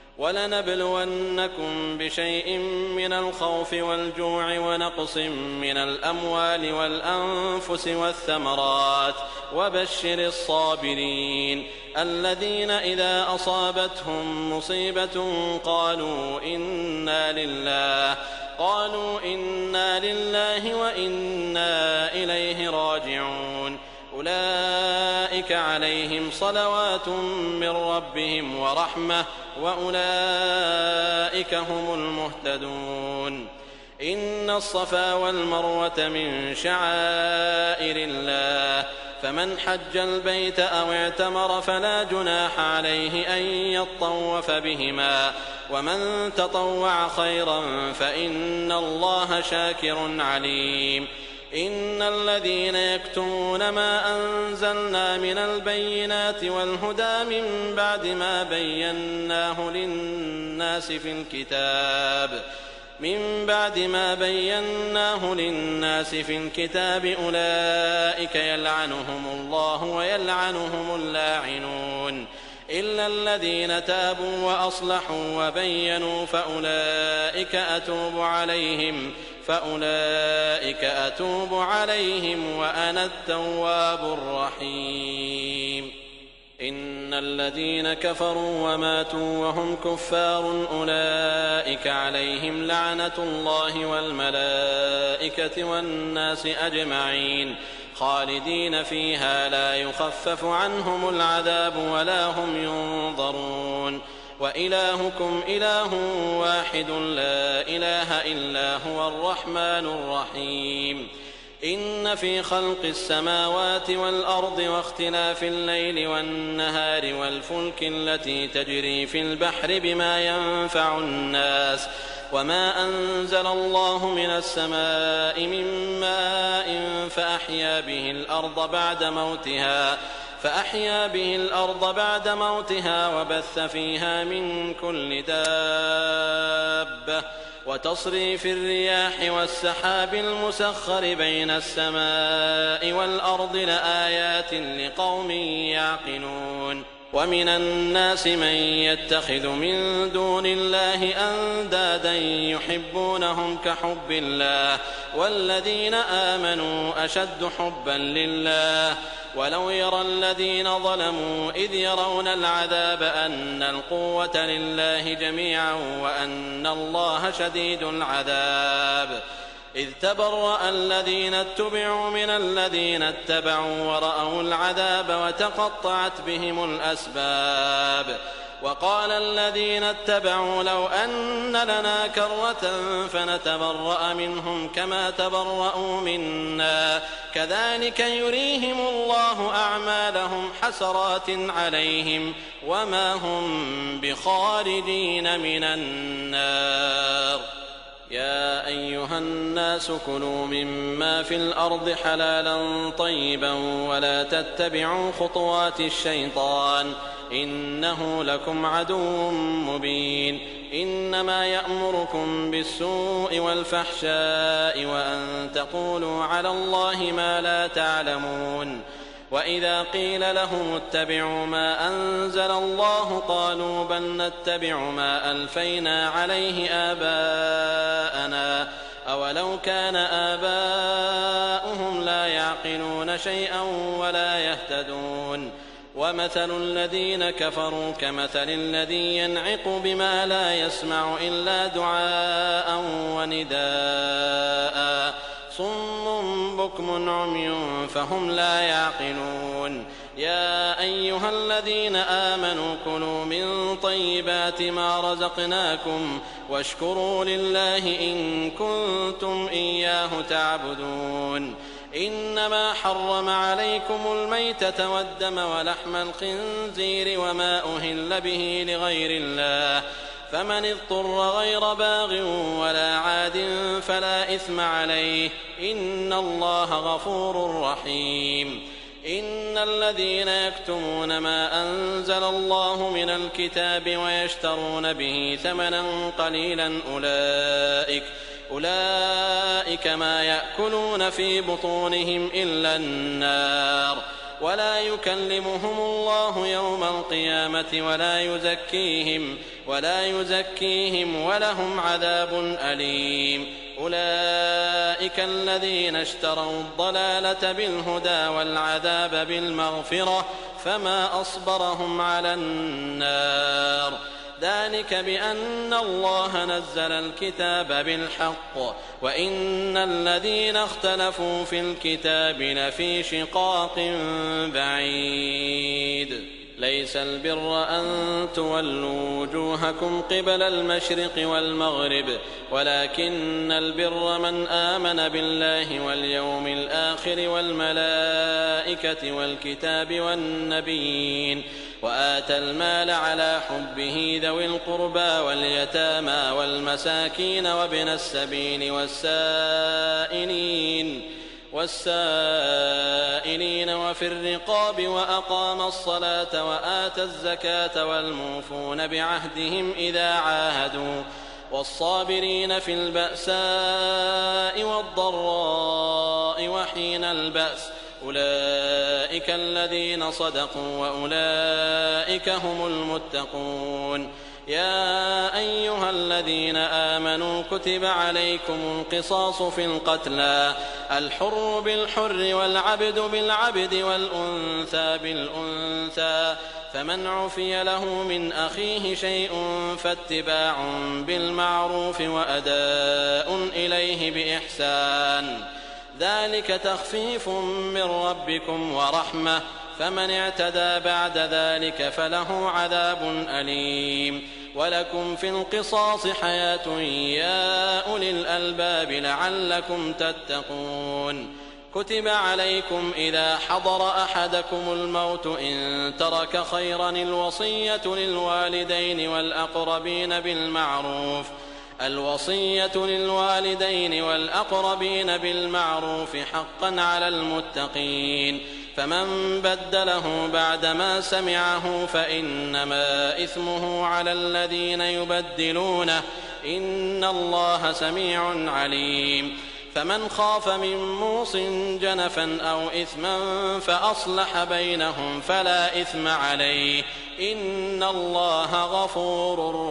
ولنبلونكم بشيء من الخوف والجوع ونقص من الأموال والأنفس والثمرات وبشر الصابرين الذين إذا أصابتهم مصيبة قالوا إنا لله قالوا إنا لله وإنا إليه راجعون أولئك عليهم صلوات من ربهم ورحمة وأولئك هم المهتدون إن الصفا والمروة من شعائر الله فمن حج البيت أو اعتمر فلا جناح عليه أن يطوف بهما ومن تطوع خيرا فإن الله شاكر عليم إن الذين يكتمون ما أنزلنا من البينات والهدى من بعد ما بيناه للناس في الكتاب من بعد ما بيناه للناس في الكتاب أولئك يلعنهم الله ويلعنهم اللاعنون إلا الذين تابوا وأصلحوا وبينوا فأولئك أتوب عليهم فأولئك أتوب عليهم وأنا التواب الرحيم إن الذين كفروا وماتوا وهم كفار أولئك عليهم لعنة الله والملائكة والناس أجمعين خالدين فيها لا يخفف عنهم العذاب ولا هم ينظرون وإلهكم إله واحد لا إله إلا هو الرحمن الرحيم إن في خلق السماوات والأرض واختلاف الليل والنهار والفلك التي تجري في البحر بما ينفع الناس وما أنزل الله من السماء من ماء فأحيا به الأرض بعد موتها فأحيا به الأرض بعد موتها وبث فيها من كل دابة وتصريف الرياح والسحاب المسخر بين السماء والأرض لآيات لقوم يعقلون ومن الناس من يتخذ من دون الله أندادا يحبونهم كحب الله والذين آمنوا أشد حبا لله ولو يرى الذين ظلموا إذ يرون العذاب أن القوة لله جميعا وأن الله شديد العذاب إذ تبرأ الذين اتبعوا من الذين اتبعوا ورأوا العذاب وتقطعت بهم الأسباب وقال الذين اتبعوا لو أن لنا كرة فنتبرأ منهم كما تبرأوا منا كذلك يريهم الله أعمالهم حسرات عليهم وما هم بخارجين من النار يا أيها الناس كلوا مما في الأرض حلالا طيبا ولا تتبعوا خطوات الشيطان إنه لكم عدو مبين إنما يأمركم بالسوء والفحشاء وأن تقولوا على الله ما لا تعلمون وإذا قيل لهم اتبعوا ما أنزل الله قالوا بل نتبع ما ألفينا عليه آباءنا أولو كان آباؤهم لا يعقلون شيئا ولا يهتدون ومثل الذين كفروا كمثل الذي ينعق بما لا يسمع إلا دعاء ونداء صم بكم عمي فهم لا يعقلون يا أيها الذين آمنوا كلوا من طيبات ما رزقناكم واشكروا لله إن كنتم إياه تعبدون إنما حرم عليكم الميتة والدم ولحم الخنزير وما أهل به لغير الله فمن اضطر غير باغ ولا عاد فلا إثم عليه إن الله غفور رحيم إن الذين يكتمون ما أنزل الله من الكتاب ويشترون به ثمنا قليلا أولئك أولئك ما يأكلون في بطونهم إلا النار ولا يكلمهم الله يوم القيامة ولا يزكيهم ولا يزكيهم ولهم عذاب أليم أولئك الذين اشتروا الضلالة بالهدى والعذاب بالمغفرة فما أصبرهم على النار ذلك بأن الله نزل الكتاب بالحق وإن الذين اختلفوا في الكتاب لفي شقاق بعيد ليس البر أن تولوا وجوهكم قبل المشرق والمغرب ولكن البر من آمن بالله واليوم الآخر والملائكة والكتاب والنبيين وآتى المال على حبه ذوي القربى واليتامى والمساكين وابن السبيل والسائلين والسائلين وفي الرقاب وأقام الصلاة وآتى الزكاة والموفون بعهدهم إذا عاهدوا والصابرين في البأساء والضراء وحين البأس أولئك الذين صدقوا وأولئك هم المتقون يا أيها الذين آمنوا كتب عليكم القصاص في القتلى الحر بالحر والعبد بالعبد والأنثى بالأنثى فمن عفي له من أخيه شيء فاتباع بالمعروف وأداء إليه بإحسان ذلك تخفيف من ربكم ورحمة فمن اعتدى بعد ذلك فله عذاب أليم ولكم في القصاص حياة يا أولي الألباب لعلكم تتقون كتب عليكم إذا حضر أحدكم الموت إن ترك خيرا الوصية للوالدين والأقربين بالمعروف الوصية للوالدين والأقربين بالمعروف حقا على المتقين فمن بدله بعدما سمعه فإنما إثمه على الذين يبدلونه إن الله سميع عليم فمن خاف من موص جنفا أو إثما فأصلح بينهم فلا إثم عليه إن الله غفور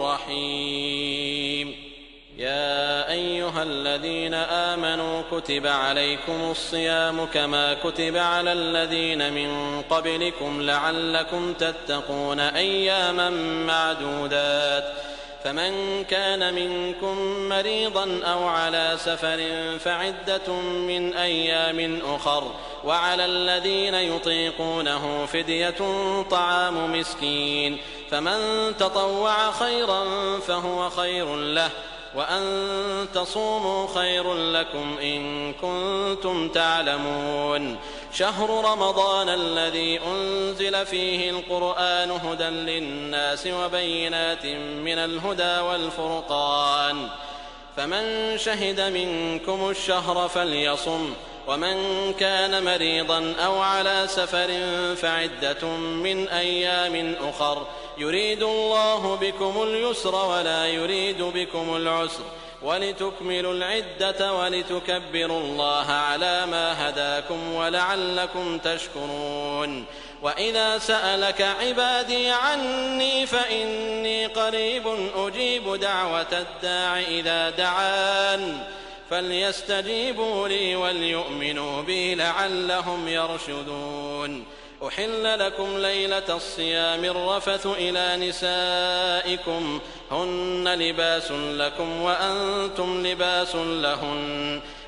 رحيم يا أيها الذين آمنوا كتب عليكم الصيام كما كتب على الذين من قبلكم لعلكم تتقون أياما معدودات فمن كان منكم مريضا أو على سفر فعدة من أيام أخر وعلى الذين يطيقونه فدية طعام مسكين فمن تطوع خيرا فهو خير له وأن تصوموا خير لكم إن كنتم تعلمون شهر رمضان الذي أنزل فيه القرآن هدى للناس وبينات من الهدى والفرقان فمن شهد منكم الشهر فليصم ومن كان مريضا أو على سفر فعدة من أيام أخر يريد الله بكم اليسر ولا يريد بكم العسر ولتكملوا العدة ولتكبروا الله على ما هداكم ولعلكم تشكرون وإذا سألك عبادي عني فإني قريب أجيب دعوة الداع إذا دعان فليستجيبوا لي وليؤمنوا بي لعلهم يرشدون أحل لكم ليلة الصيام الرفث إلى نسائكم هن لباس لكم وأنتم لباس لهن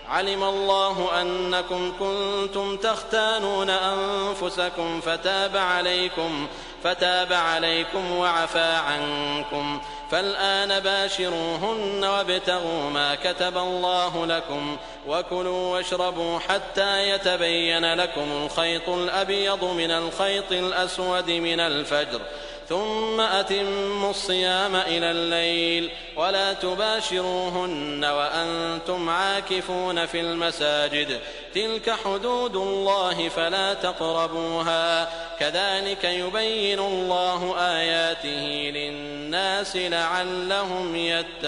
علم الله أنكم كنتم تختانون أنفسكم فتاب عليكم فتاب عليكم وعفى عنكم فالآن باشروهن وابتغوا ما كتب الله لكم وكلوا واشربوا حتى يتبين لكم الخيط الأبيض من الخيط الأسود من الفجر ثم أتموا الصيام إلى الليل ولا تباشروهن وأنتم عاكفون في المساجد تلك حدود الله فلا تقربوها كذلك يبين الله آياته للناس لعلهم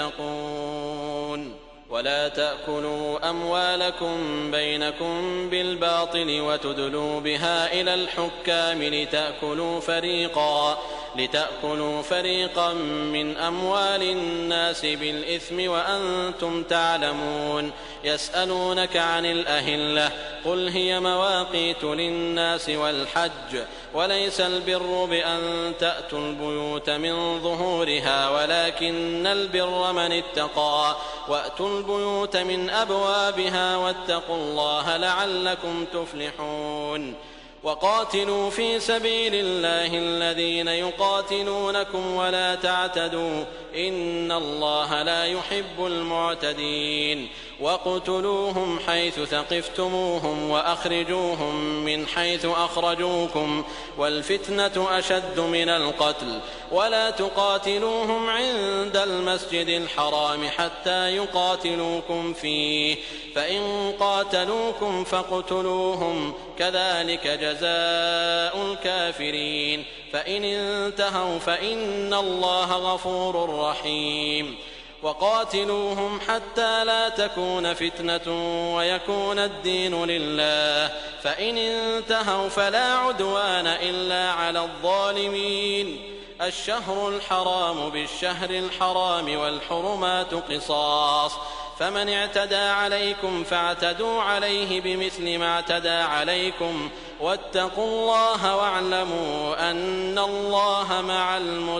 يتقون ولا تأكلوا أموالكم بينكم بالباطل وتدلوا بها إلى الحكام لتأكلوا فريقا لتأكلوا فريقا من أموال الناس بالإثم وأنتم تعلمون يسألونك عن الأهلة قل هي مواقيت للناس والحج وليس البر بأن تأتوا البيوت من ظهورها ولكن البر من اتقى وأتوا البيوت من أبوابها واتقوا الله لعلكم تفلحون وقاتلوا في سبيل الله الذين يقاتلونكم ولا تعتدوا إن الله لا يحب المعتدين واقتلوهم حيث ثقفتموهم وأخرجوهم من حيث أخرجوكم والفتنة أشد من القتل ولا تقاتلوهم عند المسجد الحرام حتى يقاتلوكم فيه فإن قاتلوكم فاقتلوهم كذلك جزاء الكافرين فإن انتهوا فإن الله غفور رحيم وقاتلوهم حتى لا تكون فتنة ويكون الدين لله فإن انتهوا فلا عدوان إلا على الظالمين الشهر الحرام بالشهر الحرام والحرمات قصاص فمن اعتدى عليكم فاعتدوا عليه بمثل ما اعتدى عليكم واتقوا الله واعلموا أن الله مع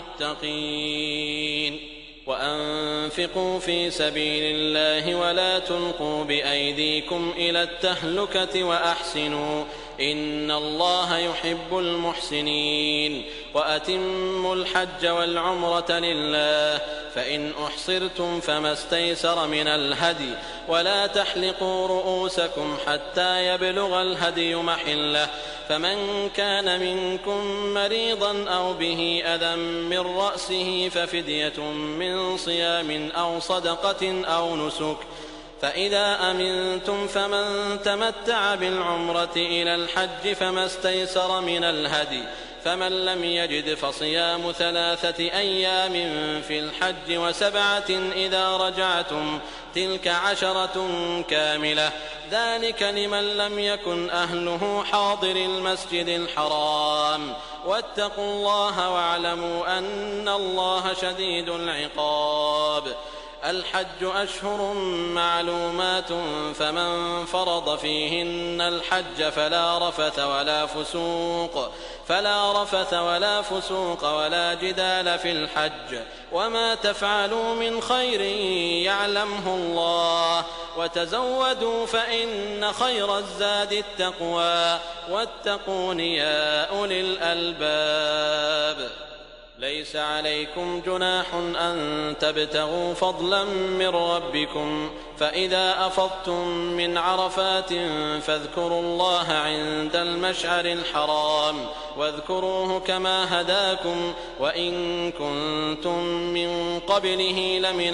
المتقين وأنفقوا في سبيل الله ولا تلقوا بأيديكم إلى التهلكة وأحسنوا إن الله يحب المحسنين وأتموا الحج والعمرة لله فإن أحصرتم فما استيسر من الهدي ولا تحلقوا رؤوسكم حتى يبلغ الهدي محله فمن كان منكم مريضا أو به أذى من رأسه ففدية من صيام أو صدقة أو نسك فإذا أمنتم فمن تمتع بالعمرة إلى الحج فما استيسر من الهدي فمن لم يجد فصيام ثلاثة أيام في الحج وسبعة إذا رجعتم تلك عشرة كاملة ذلك لمن لم يكن أهله حاضر المسجد الحرام واتقوا الله واعلموا أن الله شديد العقاب الحج أشهر معلومات فمن فرض فيهن الحج فلا رفث ولا فسوق فلا رفث ولا فسوق ولا جدال في الحج وما تفعلوا من خير يعلمه الله وتزودوا فإن خير الزاد التقوى واتقون يا أولي الألباب ليس عليكم جناح أن تبتغوا فضلا من ربكم فإذا أفضتم من عرفات فاذكروا الله عند المشعر الحرام واذكروه كما هداكم وإن كنتم من قبله لمن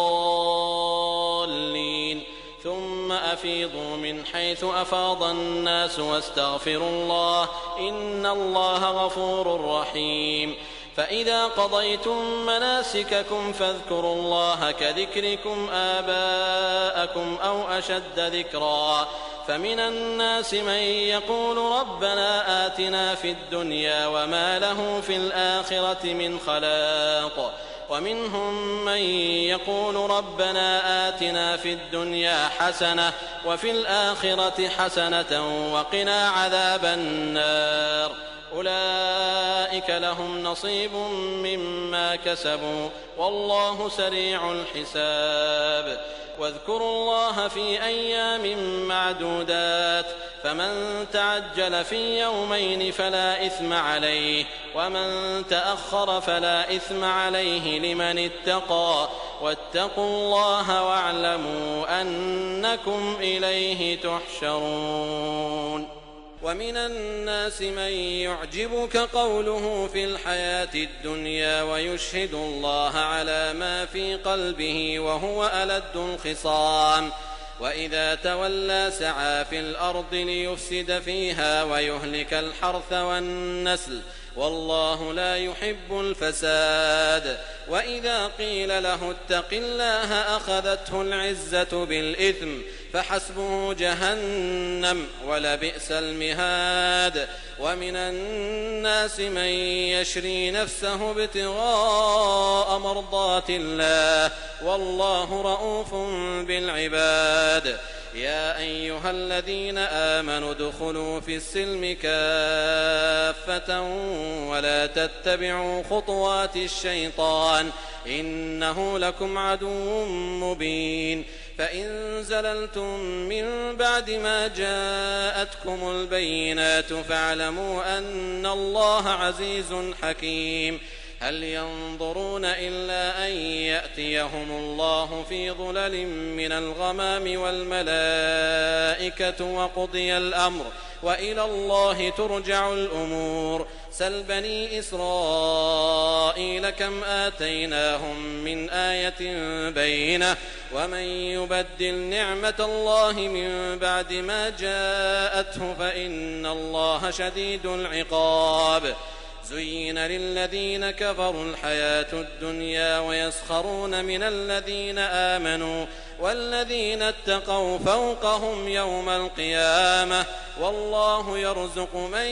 الضالين ثم أفيضوا من حيث أفاض الناس واستغفروا الله إن الله غفور رحيم فإذا قضيتم مناسككم فاذكروا الله كذكركم آباءكم أو أشد ذكرا فمن الناس من يقول ربنا آتنا في الدنيا وما له في الآخرة من خلاق ومنهم من يقول ربنا آتنا في الدنيا حسنة وفي الآخرة حسنة وقنا عذاب النار أولئك لهم نصيب مما كسبوا والله سريع الحساب واذكروا الله في أيام معدودات فمن تعجل في يومين فلا إثم عليه ومن تأخر فلا إثم عليه لمن اتقى واتقوا الله واعلموا أنكم إليه تحشرون. ومن الناس من يعجبك قوله في الحياة الدنيا ويشهد الله على ما في قلبه وهو ألد الخصام وإذا تولى سعى في الأرض ليفسد فيها ويهلك الحرث والنسل والله لا يحب الفساد. وإذا قيل له اتق الله أخذته العزة بالإثم فحسبه جهنم ولبئس المهاد. ومن الناس من يشري نفسه ابتغاء مرضات الله والله رؤوف بالعباد. يا أيها الذين آمنوا ادخلوا في السلم كافة ولا تتبعوا خطوات الشيطان إنه لكم عدو مبين. فإن زللتم من بعد ما جاءتكم البينات فاعلموا أن الله عزيز حكيم. هل ينظرون إلا أن يأتيهم الله في ظلل من الغمام والملائكة وقضي الأمر وإلى الله ترجع الأمور. سل بني إسرائيل كم آتيناهم من آية بينة ومن يبدل نعمة الله من بعد ما جاءته فإن الله شديد العقاب. زين للذين كفروا الحياة الدنيا ويسخرون من الذين آمنوا والذين اتقوا فوقهم يوم القيامة والله يرزق من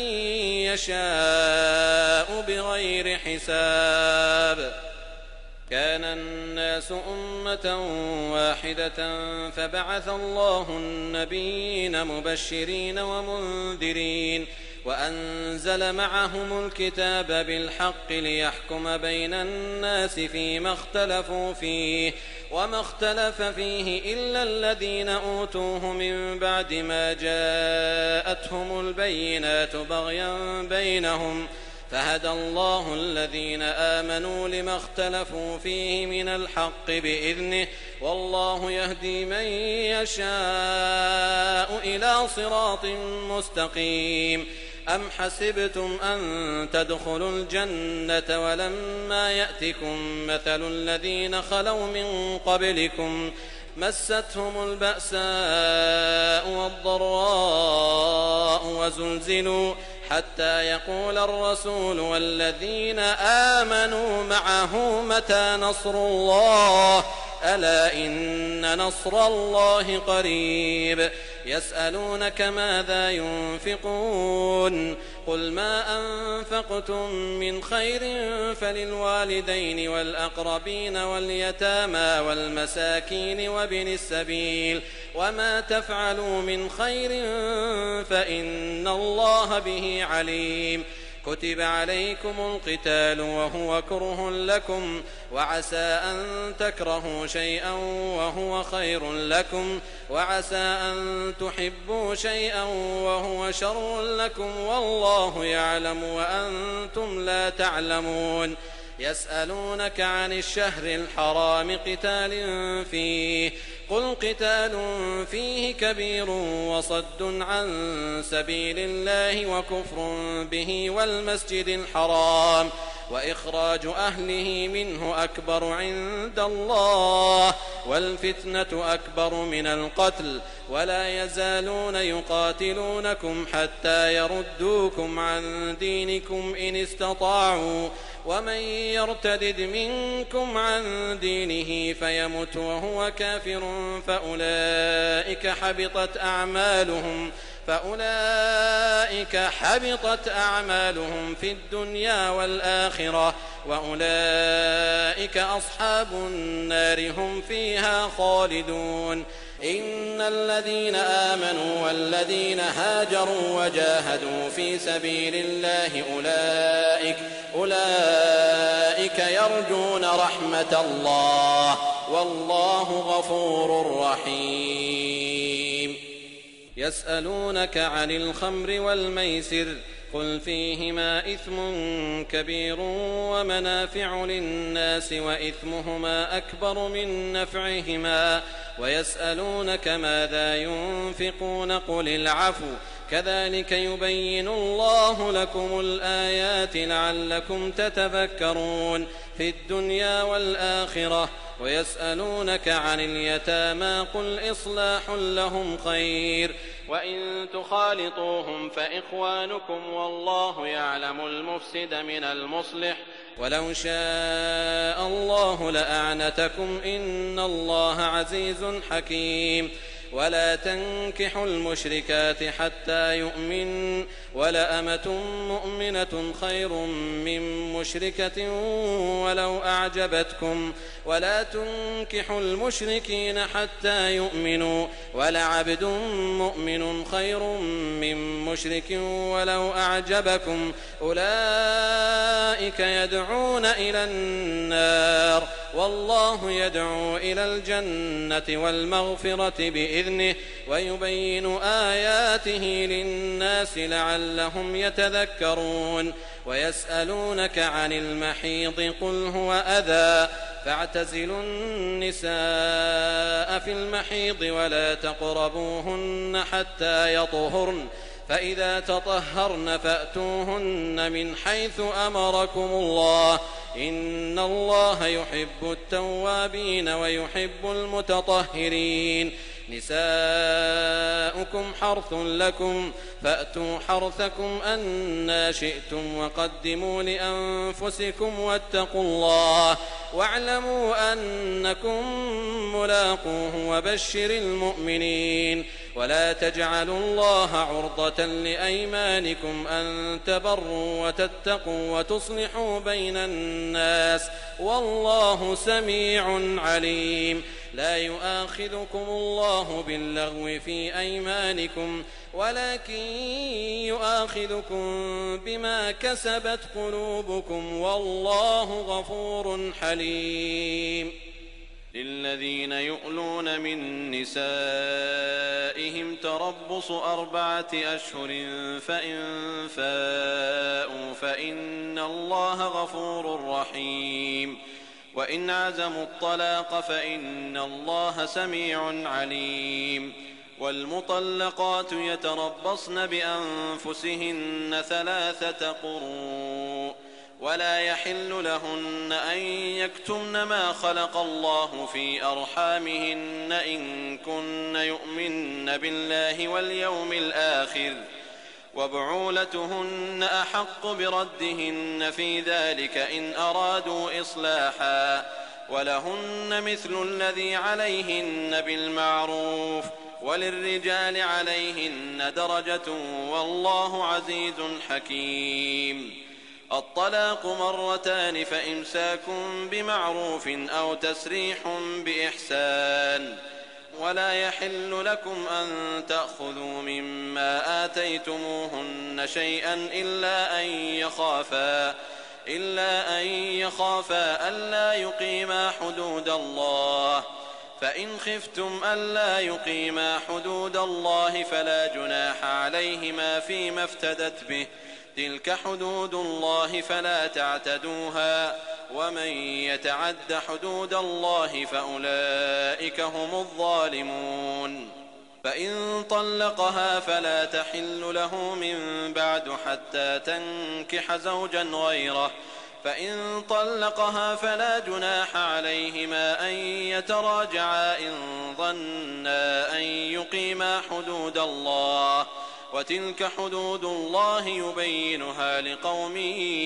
يشاء بغير حساب. كان الناس أمة واحدة فبعث الله النبيين مبشرين ومنذرين وأنزل معهم الكتاب بالحق ليحكم بين الناس فيما اختلفوا فيه وما اختلف فيه إلا الذين أوتوه من بعد ما جاءتهم البينات بغيا بينهم فهدى الله الذين آمنوا لما اختلفوا فيه من الحق بإذنه والله يهدي من يشاء إلى صراط مستقيم. أم حسبتم أن تدخلوا الجنة ولما يأتكم مثل الذين خلوا من قبلكم مستهم البأساء والضراء وزلزلوا حتى يقول الرسول والذين آمنوا معه متى نصر الله ألا إن نصر الله قريب. يسألونك ماذا ينفقون قل ما أنفقتم من خير فللوالدين والأقربين واليتامى والمساكين وابن السبيل وما تفعلوا من خير فإن الله به عليم. كتب عليكم القتال وهو كره لكم وعسى أن تكرهوا شيئا وهو خير لكم وعسى أن تحبوا شيئا وهو شر لكم والله يعلم وأنتم لا تعلمون. يسألونك عن الشهر الحرام قتال فيه قل قتال فيه كبير وصد عن سبيل الله وكفر به والمسجد الحرام وإخراج أهله منه أكبر عند الله والفتنة أكبر من القتل ولا يزالون يقاتلونكم حتى يردوكم عن دينكم إن استطاعوا ومن يرتدد منكم عن دينه فيمت وهو كافر فأولئك حبطت أعمالهم فأولئك حبطت أعمالهم في الدنيا والآخرة وأولئك أصحاب النار هم فيها خالدون. إن الذين آمنوا والذين هاجروا وجاهدوا في سبيل الله أولئك, أولئك يرجون رحمة الله والله غفور رحيم. يسألونك عن الخمر والميسر قل فيهما إثم كبير ومنافع للناس وإثمهما أكبر من نفعهما ويسألونك ماذا ينفقون قل العفو كذلك يبين الله لكم الآيات لعلكم تتفكرون في الدنيا والآخرة. ويسألونك عن اليتامى قل إصلاح لهم خير وإن تخالطوهم فإخوانكم والله يعلم المفسد من المصلح ولو شاء الله لأعنتكم إن الله عزيز حكيم. ولا تنكحوا المشركات حتى يؤمن ولأمة مؤمنة خير من مشركة ولو أعجبتكم ولا تنكحوا المشركين حتى يؤمنوا ولعبد مؤمن خير من مشرك ولو أعجبكم أولئك يدعون إلى النار والله يدعو إلى الجنة والمغفرة بإذنه ويبين آياته للناس لعلهم يتذكرون. ويسألونك عن المحيض قل هو أذى فاعتزلوا النساء في المحيض ولا تقربوهن حتى يطهرن فإذا تطهرن فأتوهن من حيث أمركم الله إن الله يحب التوابين ويحب المتطهرين. نساؤكم حرث لكم فأتوا حرثكم أنا شئتم وقدموا لأنفسكم واتقوا الله واعلموا أنكم ملاقوه وبشر المؤمنين. ولا تجعلوا الله عرضة لأيمانكم أن تبروا وتتقوا وتصلحوا بين الناس والله سميع عليم. لا يؤاخذكم الله باللغو في أيمانكم ولكن يؤاخذكم بما كسبت قلوبكم والله غفور حليم. للذين يؤلون من نسائهم تربص أربعة أشهر فإن فاءوا فإن الله غفور رحيم. وإن عزموا الطلاق فإن الله سميع عليم. والمطلقات يتربصن بأنفسهن ثلاثة قروء ولا يحل لهن أن يكتمن ما خلق الله في أرحامهن إن كن يؤمن بالله واليوم الآخر وبعولتهن أحق بردهن في ذلك إن أرادوا إصلاحا ولهن مثل الذي عليهن بالمعروف وللرجال عليهن درجة والله عزيز حكيم. الطلاق مرتان فإمساك بمعروف أو تسريح بإحسان. ولا يحل لكم أن تأخذوا مما آتيتموهن شيئا إلا أن يخافا إلا أن يخافا ألا يقيما حدود الله فإن خفتم ألا يقيما حدود الله فلا جناح عليهما فيما افتدت به تلك حدود الله فلا تعتدوها ومن يتعد حدود الله فأولئك هم الظالمون. فإن طلقها فلا تحل له من بعد حتى تنكح زوجا غيره فإن طلقها فلا جناح عليهما أن يتراجعا إن ظنا أن يقيما حدود الله وتلك حدود الله يبينها لقوم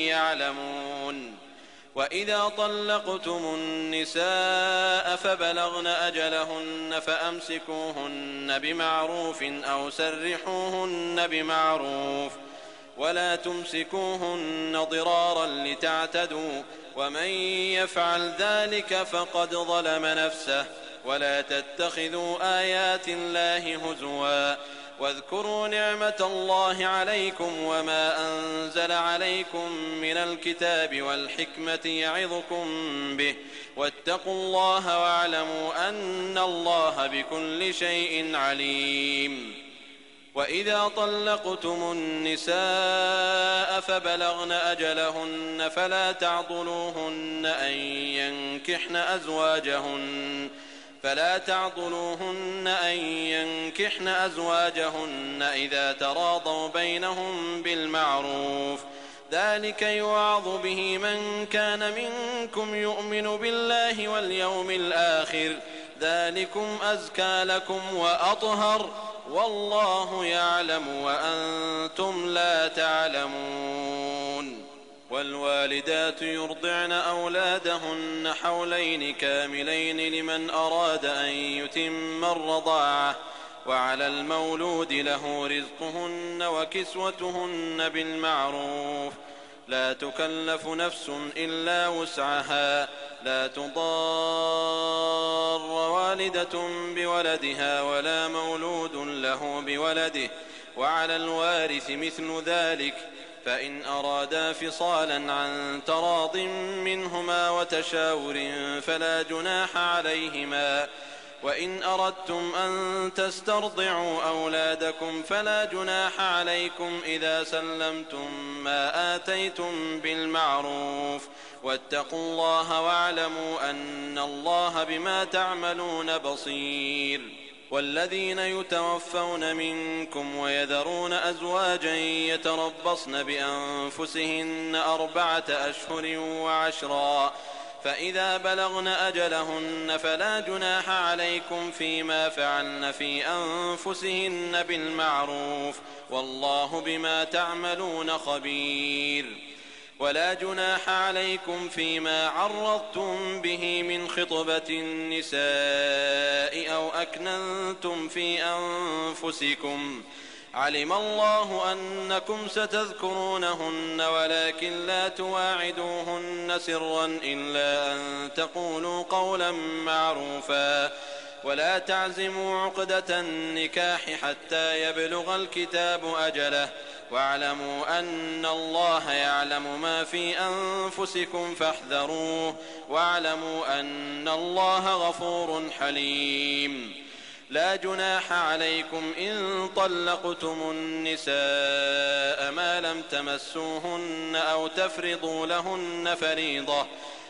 يعلمون. وإذا طلقتم النساء فبلغن أجلهن فأمسكوهن بمعروف أو سرحوهن بمعروف ولا تمسكوهن ضرارا لتعتدوا ومن يفعل ذلك فقد ظلم نفسه ولا تتخذوا آيات الله هزوا واذكروا نعمة الله عليكم وما أنزل عليكم من الكتاب والحكمة يعظكم به واتقوا الله واعلموا أن الله بكل شيء عليم. وإذا طلقتم النساء فبلغن أجلهن فلا تعضلوهن أن ينكحن أزواجهن فلا تعضلوهن أن ينكحن أزواجهن إذا تراضوا بينهم بالمعروف ذلك يوعظ به من كان منكم يؤمن بالله واليوم الآخر ذلكم أزكى لكم وأطهر والله يعلم وأنتم لا تعلمون. والوالدات يرضعن أولادهن حولين كاملين لمن أراد أن يتم الرضاعة وعلى المولود له رزقهن وكسوتهن بالمعروف لا تكلف نفس إلا وسعها لا تضار والدة بولدها ولا مولود له بولده وعلى الوارث مثل ذلك فإن أرادا فصالا عن تراض منهما وتشاور فلا جناح عليهما وإن أردتم أن تسترضعوا أولادكم فلا جناح عليكم إذا سلمتم ما آتيتم بالمعروف واتقوا الله واعلموا أن الله بما تعملون بصير. والذين يتوفون منكم ويذرون أزواجا يتربصن بأنفسهن أربعة أشهر وعشرا فإذا بلغن أجلهن فلا جناح عليكم فيما فعلن في أنفسهن بالمعروف والله بما تعملون خبير. ولا جناح عليكم فيما عرضتم به من خطبة النساء أو أكننتم في أنفسكم علم الله أنكم ستذكرونهن ولكن لا تواعدوهن سرا إلا أن تقولوا قولا معروفا ولا تعزموا عقدة النكاح حتى يبلغ الكتاب أجله واعلموا أن الله يعلم ما في أنفسكم فاحذروه واعلموا أن الله غفور حليم. لا جناح عليكم إن طلقتم النساء ما لم تمسوهن أو تفرضوا لهن فريضة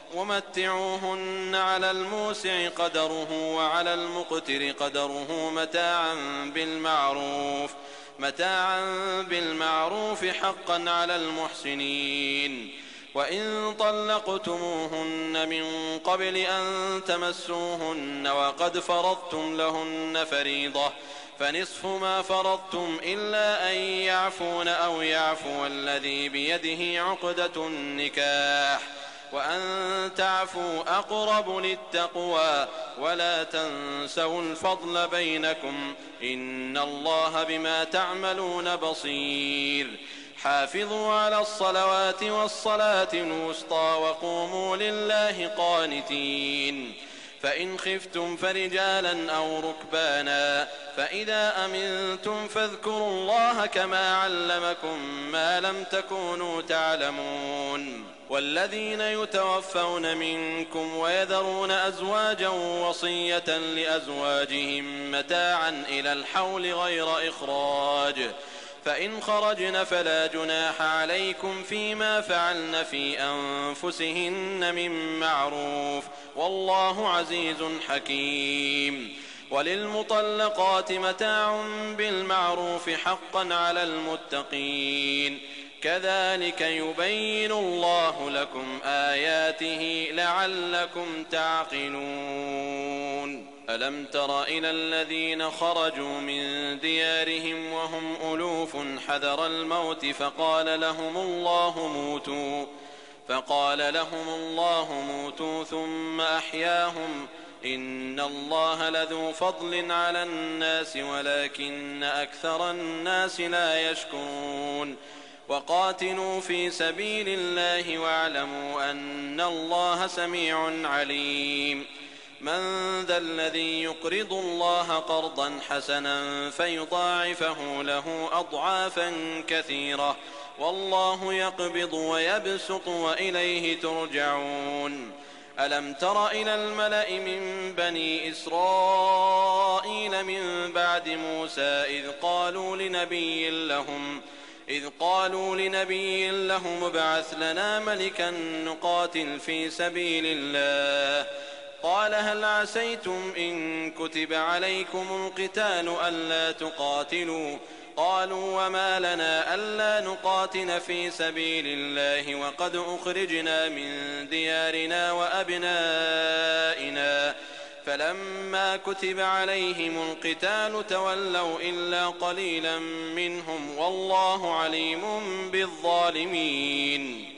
ومتعوهن على الموسع قدره وعلى المقتر قدره متاعا بالمعروف متاعا بالمعروف حقا على المحسنين. وإن طلقتموهن من قبل أن تمسوهن وقد فرضتم لهن فريضة فنصف ما فرضتم إلا أن يعفون أو يعفو الذي بيده عقدة النكاح وأن تعفوا أقرب للتقوى ولا تنسوا الفضل بينكم إن الله بما تعملون بصير. حافظوا على الصلوات والصلاة الوسطى وقوموا لله قانتين. فإن خفتم فرجالا أو ركبانا فإذا أمنتم فاذكروا الله كما علمكم ما لم تكونوا تعلمون. والذين يتوفون منكم ويذرون أزواجا وصية لأزواجهم متاعا إلى الحول غير إخراج فإن خرجن فلا جناح عليكم فيما فعلن في أنفسهن من معروف والله عزيز حكيم. وللمطلقات متاع بالمعروف حقا على المتقين كذلك يبين الله لكم آياته لعلكم تعقلون. ألم تر إلى الذين خرجوا من ديارهم وهم ألوف حذر الموت فقال لهم الله موتوا فقال لهم الله موتوا ثم أحياهم إن الله لذو فضل على الناس ولكن أكثر الناس لا يشكرون. وقاتلوا في سبيل الله واعلموا أن الله سميع عليم. من ذا الذي يقرض الله قرضا حسنا فيضاعفه له أضعافا كثيرة والله يقبض ويبسط وإليه ترجعون. ألم تر إلى الملأ من بني إسرائيل من بعد موسى إذ قالوا لنبي لهم إذ قالوا لنبي لهم ابعث لنا ملكا نقاتل في سبيل الله قال هل عسيتم إن كتب عليكم القتال ألا تقاتلوا قالوا وما لنا ألا نقاتل في سبيل الله وقد أخرجنا من ديارنا وأبنائنا فلما كتب عليهم القتال تولوا إلا قليلا منهم والله عليم بالظالمين.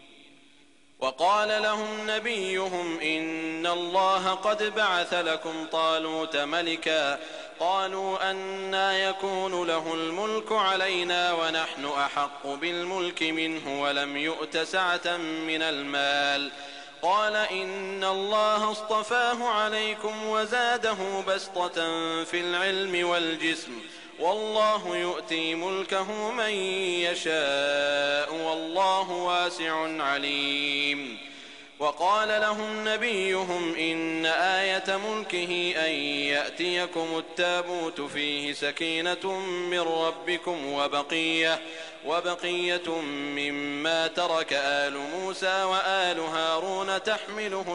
وقال لهم نبيهم إن الله قد بعث لكم طالوت ملكا قالوا أنى يكون له الملك علينا ونحن أحق بالملك منه ولم يؤت سعة من المال قال إن الله اصطفاه عليكم وزاده بسطة في العلم والجسم والله يؤتي ملكه من يشاء والله واسع عليم. وقال لهم نبيهم إن آية ملكه أن يأتيكم التابوت فيه سكينة من ربكم وبقية, وبقية مما ترك آل موسى وآل هارون تحمله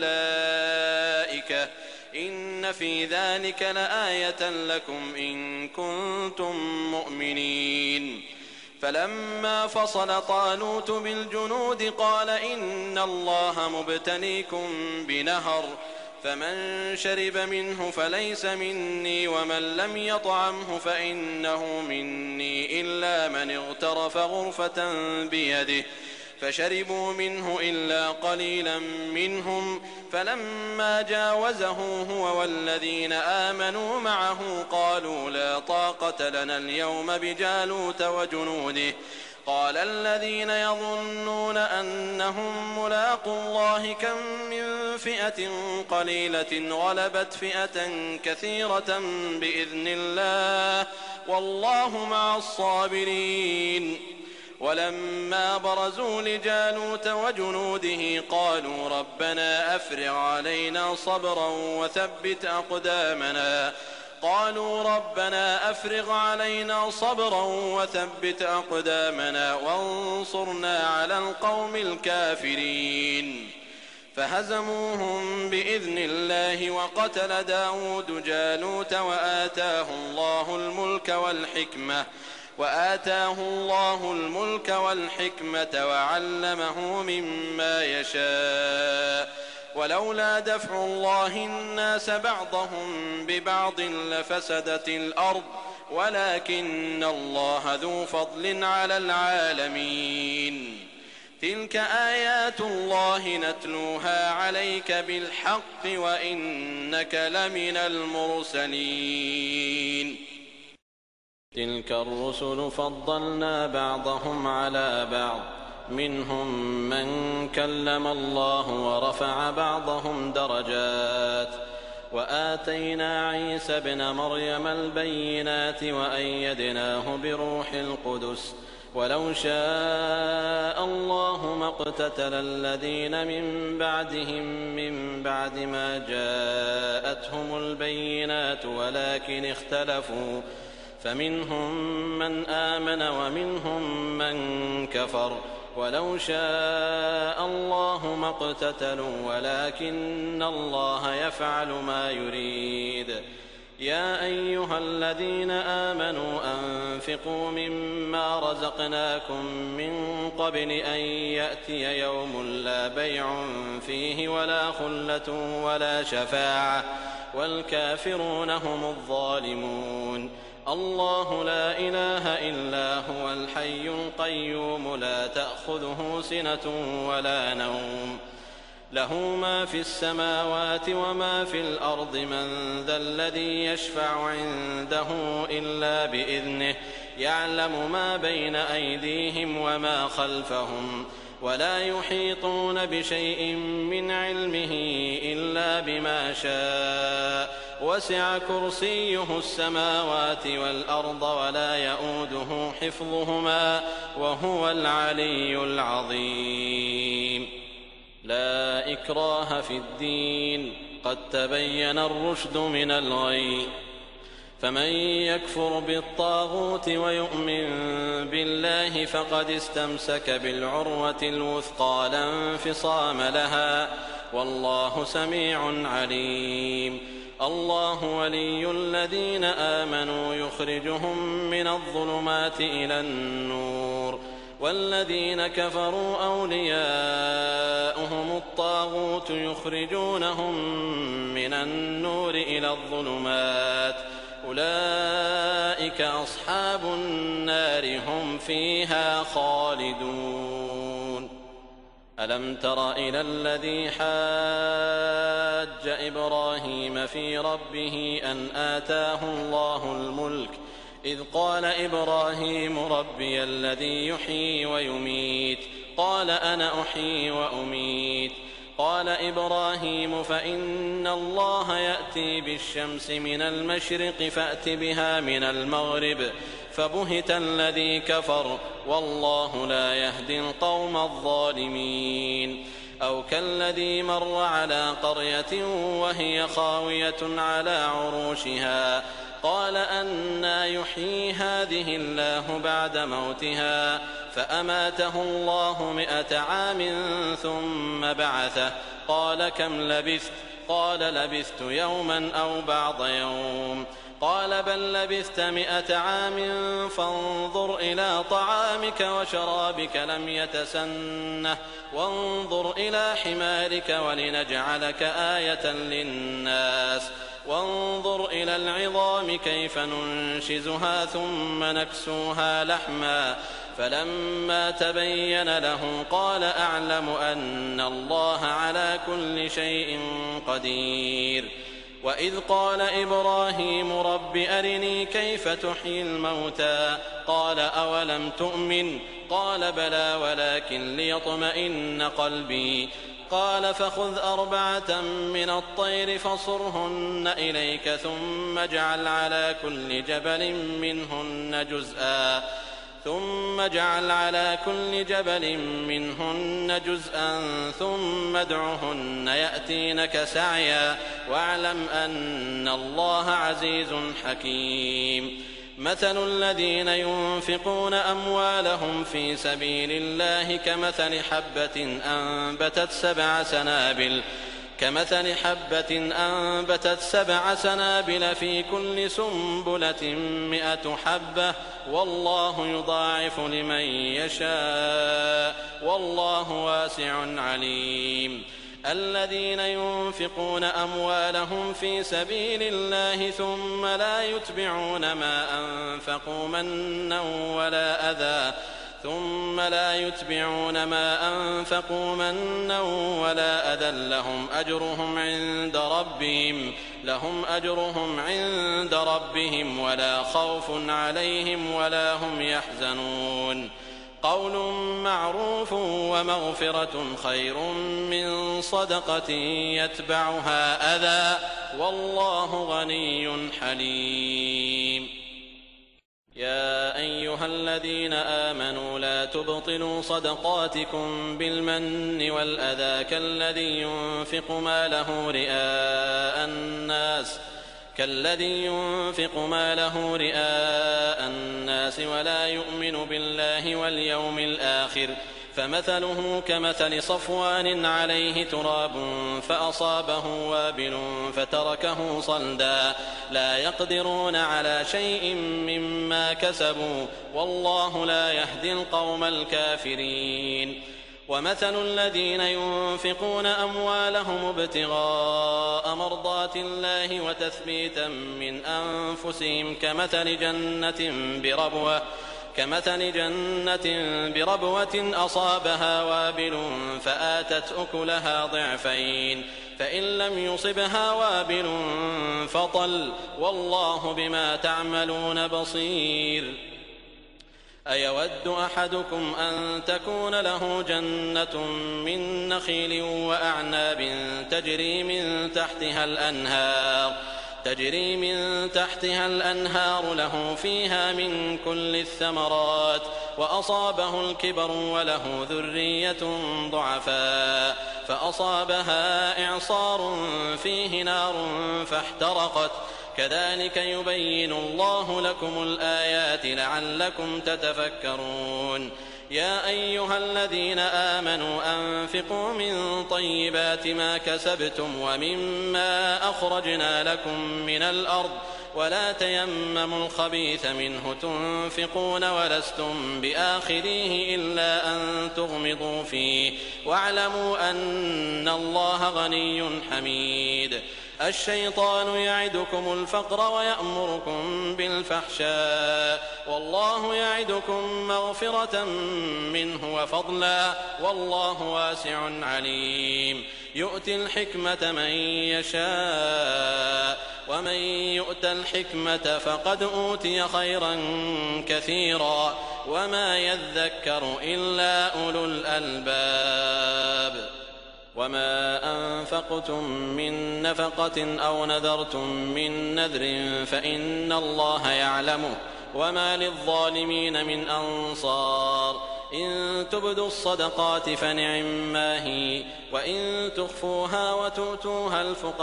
الملائكة إن في ذلك لآية لكم إن كنتم مؤمنين. فلما فصل طالوت بالجنود قال إن الله مبتليكم بنهر فمن شرب منه فليس مني ومن لم يطعمه فإنه مني إلا من اغترف غرفة بيده فشربوا منه إلا قليلا منهم فلما جاوزه هو والذين آمنوا معه قالوا لا طاقة لنا اليوم بجالوت وجنوده قال الذين يظنون أنهم ملاقوا الله كم من فئة قليلة غلبت فئة كثيرة بإذن الله والله مع الصابرين. ولما برزوا لجالوت وجنوده قالوا ربنا أفرغ علينا صبرا وثبت أقدامنا قالوا ربنا أفرغ علينا صبرا وثبت أقدامنا وانصرنا على القوم الكافرين. فهزموهم بإذن الله وقتل داود جالوت وآتاه الله الملك والحكمة وآتاه الله الملك والحكمة وعلمه مما يشاء ولولا دفع الله الناس بعضهم ببعض لفسدت الأرض ولكن الله ذو فضل على العالمين. تلك آيات الله نتلوها عليك بالحق وإنك لمن المرسلين. تلك الرسل فضلنا بعضهم على بعض منهم من كلم الله ورفع بعضهم درجات وآتينا عيسى ابن مريم البينات وأيدناه بروح القدس ولو شاء الله ما اقتتل الذين من بعدهم من بعد ما جاءتهم البينات ولكن اختلفوا فمنهم من آمن ومنهم من كفر ولو شاء الله ما اقتتلوا ولكن الله يفعل ما يريد. يا أيها الذين آمنوا أنفقوا مما رزقناكم من قبل أن يأتي يوم لا بيع فيه ولا خلة ولا شفاعة والكافرون هم الظالمون. الله لا إله إلا هو الحي القيوم لا تأخذه سنة ولا نوم له ما في السماوات وما في الأرض من ذا الذي يشفع عنده إلا بإذنه يعلم ما بين أيديهم وما خلفهم ولا يحيطون بشيء من علمه إلا بما شاء وسع كرسيه السماوات والأرض ولا يئوده حفظهما وهو العلي العظيم. لا إكراه في الدين قد تبين الرشد من الغي فمن يكفر بالطاغوت ويؤمن بالله فقد استمسك بالعروة الوثقى لا انفصام لها والله سميع عليم. الله ولي الذين آمنوا يخرجهم من الظلمات إلى النور والذين كفروا أولياؤهم الطاغوت يخرجونهم من النور إلى الظلمات أولئك أصحاب النار هم فيها خالدون. ألم تر إلى الذي حاج إبراهيم في ربه أن آتاه الله الملك إذ قال إبراهيم ربي الذي يحيي ويميت قال أنا أحيي وأميت قال إبراهيم فإن الله يأتي بالشمس من المشرق فأت بها من المغرب فبهت الذي كفر والله لا يهدي القوم الظالمين. أو كالذي مر على قرية وهي خاوية على عروشها قال أنى يحيي هذه الله بعد موتها فأماته الله مئة عام ثم بعثه قال كم لبثت قال لبثت يوما أو بعض يوم قال بل لبثت مئة عام فانظر إلى طعامك وشرابك لم يتسنه وانظر إلى حمارك ولنجعلك آية للناس وانظر إلى العظام كيف ننشزها ثم نكسوها لحما فلما تبين له قال أعلم أن الله على كل شيء قدير. وإذ قال إبراهيم رب أرني كيف تحيي الموتى قال أولم تؤمن قال بلى ولكن ليطمئن قلبي قال فخذ أربعة من الطير فصرهن إليك ثم اجعل على كل جبل منهن جزءا ثم اجعل على كل جبل منهن جزءا ثم ادعهن يأتينك سعيا واعلم أن الله عزيز حكيم. مثل الذين ينفقون أموالهم في سبيل الله كمثل حبة أنبتت سبع سنابل كمثل حبة أنبتت سبع سنابل في كل سنبلة مئة حبة والله يضاعف لمن يشاء والله واسع عليم. الذين ينفقون أموالهم في سبيل الله ثم لا يتبعون ما أنفقوا منا ولا أذى ثم لا يتبعون ما أنفقوا منا ولا أذى لهم أجرهم عند ربهم لهم أجرهم عند ربهم ولا خوف عليهم ولا هم يحزنون. قول معروف ومغفرة خير من صدقة يتبعها أذى والله غني حليم. يا أيها الذين آمنوا لا تبطلوا صدقاتكم بالمن والأذى كالذي ينفق ماله رئاء الناس كالذي ينفق ماله رئاء الناس ولا يؤمن بالله واليوم الآخر فمثله كمثل صفوان عليه تراب فأصابه وابل فتركه صلدا لا يقدرون على شيء مما كسبوا والله لا يهدي القوم الكافرين. ومثل الذين ينفقون أموالهم ابتغاء مرضات الله وتثبيتا من أنفسهم كمثل جنة بربوة كمثل جنة بربوة أصابها وابل فآتت أكلها ضعفين فإن لم يصبها وابل فطل والله بما تعملون بصير. أيود أحدكم أن تكون له جنة من نخيل وأعناب تجري من تحتها الأنهار تجري من تحتها الأنهار له فيها من كل الثمرات وأصابه الكبر وله ذرية ضعفاء فأصابها إعصار فيه نار فاحترقت كذلك يبين الله لكم الآيات لعلكم تتفكرون يا أيها الذين آمنوا أنفقوا من طيبات ما كسبتم ومما أخرجنا لكم من الأرض ولا تيمموا الخبيث منه تنفقون ولستم بآخذيه إلا أن تغمضوا فيه واعلموا أن الله غني حميد الشيطان يعدكم الفقر ويأمركم بالفحشاء والله يعدكم مغفرة منه وفضلا والله واسع عليم يؤتي الحكمة من يشاء ومن يؤت الحكمة فقد أوتي خيرا كثيرا وما يذكر إلا أولو الألباب وما أنفقتم من نفقة أو نذرتم من نذر فإن الله يعلمه وما للظالمين من أنصار إن تبدوا الصدقات فنعما هي وإن تخفوها وتؤتوها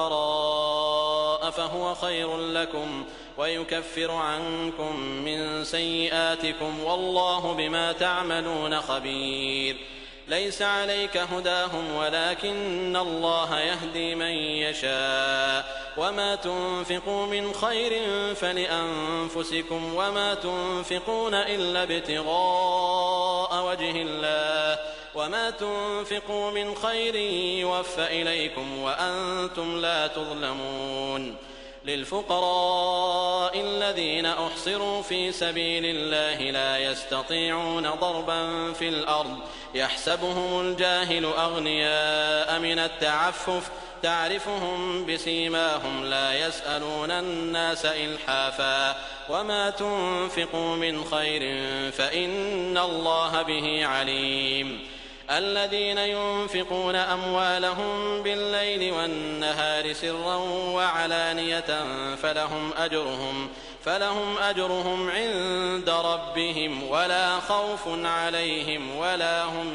الفقراء فهو خير لكم ويكفر عنكم من سيئاتكم والله بما تعملون خبير ليس عليك هداهم ولكن الله يهدي من يشاء وما تنفقوا من خير فلأنفسكم وما تنفقون إلا ابتغاء وجه الله وما تنفقوا من خير يوفى إليكم وأنتم لا تظلمون للفقراء الذين أحصروا في سبيل الله لا يستطيعون ضربا في الأرض يحسبهم الجاهل أغنياء من التعفف تعرفهم بسيماهم لا يسألون الناس إلحافا وما تنفقوا من خير فإن الله به عليم الذين ينفقون أموالهم بالليل والنهار سرا وعلانية فلهم أجرهم فلهم أجرهم عند ربهم ولا خوف عليهم ولا هم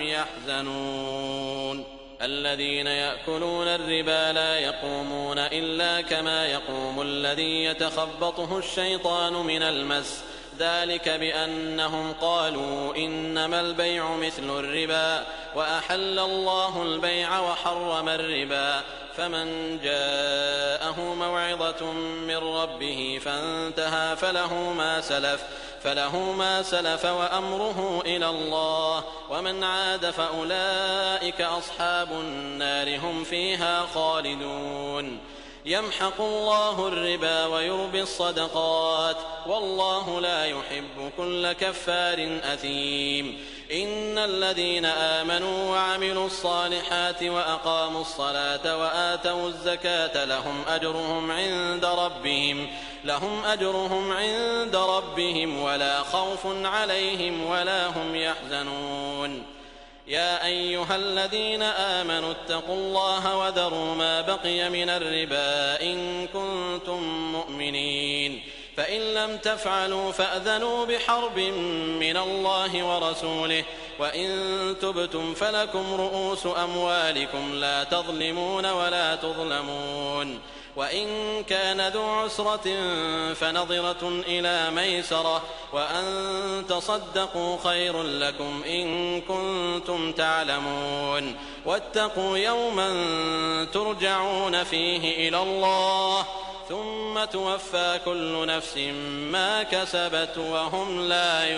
يحزنون الذين يأكلون الربا لا يقومون إلا كما يقوم الذي يتخبطه الشيطان من المس ذلك بأنهم قالوا إنما البيع مثل الربا وأحل الله البيع وحرم الربا فمن جاءه موعظة من ربه فانتهى فله ما سلف فله ما سلف وأمره إلى الله ومن عاد فأولئك أصحاب النار هم فيها خالدون يمحق الله الربا ويربي الصدقات والله لا يحب كل كفار أثيم إن الذين آمنوا وعملوا الصالحات وأقاموا الصلاة وآتوا الزكاة لهم أجرهم عند ربهم لهم أجرهم عند ربهم ولا خوف عليهم ولا هم يحزنون يا أيها الذين آمنوا اتقوا الله وذروا ما بقي من الربا إن كنتم مؤمنين فإن لم تفعلوا فأذنوا بحرب من الله ورسوله وإن تبتم فلكم رؤوس أموالكم لا تظلمون ولا تظلمون وإن كان ذو عسرة فنظرة إلى ميسرة وأن تصدقوا خير لكم إن كنتم تعلمون واتقوا يوما ترجعون فيه إلى الله ثم توفى كل نفس ما كسبت وهم لا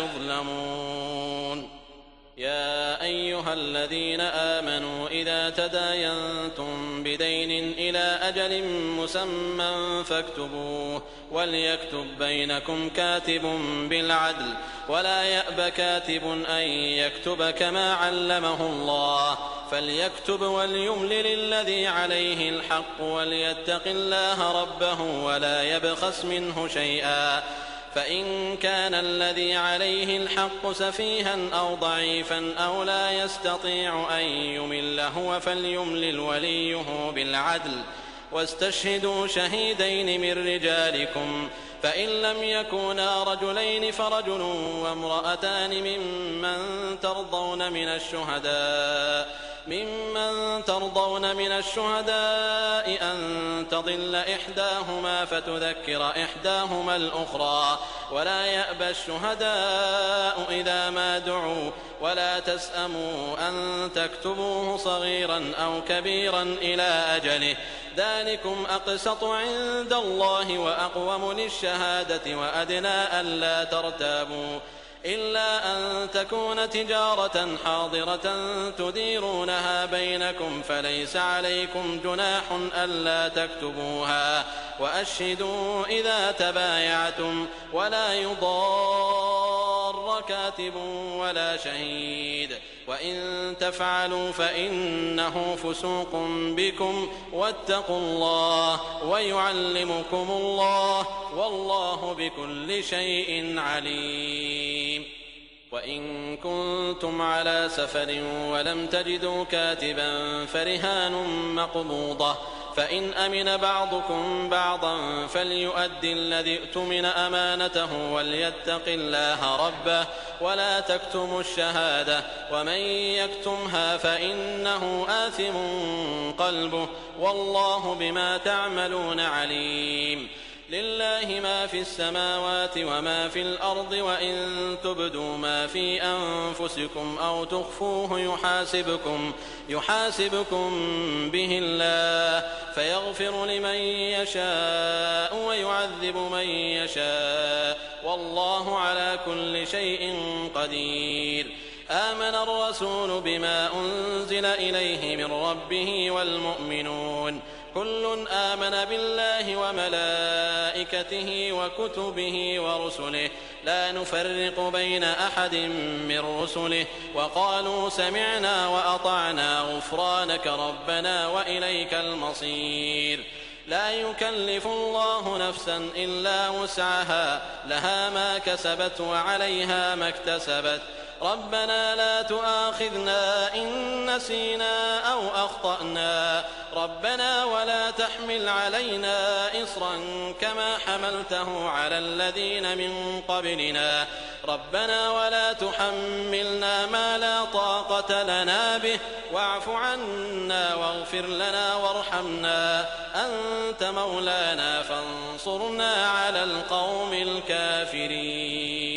يظلمون يا أيها الذين آمنوا إذا تداينتم بدين إلى أجل مسمى فاكتبوه وليكتب بينكم كاتب بالعدل ولا يأب كاتب أن يكتب كما علمه الله فليكتب وليملل الذي عليه الحق وليتق الله ربه ولا يبخس منه شيئا فإن كان الذي عليه الحق سفيها أو ضعيفا أو لا يستطيع أن يمل هو فليملل وليه بالعدل واستشهدوا شهيدين من رجالكم فإن لم يكونا رجلين فرجل وامرأتان ممن ترضون من الشهداء ممن ترضون من الشهداء أن تضل إحداهما فتذكر إحداهما الأخرى ولا يأبى الشهداء إذا ما دعوا ولا تسأموا أن تكتبوه صغيرا أو كبيرا إلى أجله ذلكم أقسط عند الله وأقوم للشهادة وأدنى ألا ترتابوا إلا أن تكون تجارة حاضرة تديرونها بينكم فليس عليكم جناح ألا تكتبوها وأشهدوا إذا تبايعتم ولا يضار كاتب ولا شهيد وإن تفعلوا فإنه فسوق بكم واتقوا الله ويعلمكم الله والله بكل شيء عليم. وإن كنتم على سفر ولم تجدوا كاتبا فرهان مقبوضة فإن أمن بعضكم بعضا فليؤد الذي ائتمن أمانته وليتق الله ربه ولا تكتموا الشهادة ومن يكتمها فإنه آثم قلبه والله بما تعملون عليم. لله ما في السماوات وما في الأرض وإن تبدوا ما في أنفسكم أو تخفوه يحاسبكم, يحاسبكم به الله فيغفر لمن يشاء ويعذب من يشاء والله على كل شيء قدير. آمن الرسول بما أنزل إليه من ربه والمؤمنون كل آمن بالله وملائكته وكتبه ورسله لا نفرق بين أحد من رسله وقالوا سمعنا وأطعنا غفرانك ربنا وإليك المصير. لا يكلف الله نفسا إلا وسعها لها ما كسبت وعليها ما اكتسبت ربنا لا تؤاخذنا إن نسينا أو أخطأنا ربنا ولا تحمل علينا إصرا كما حملته على الذين من قبلنا ربنا ولا تحملنا ما لا طاقة لنا به واعف عنا واغفر لنا وارحمنا أنت مولانا فانصرنا على القوم الكافرين.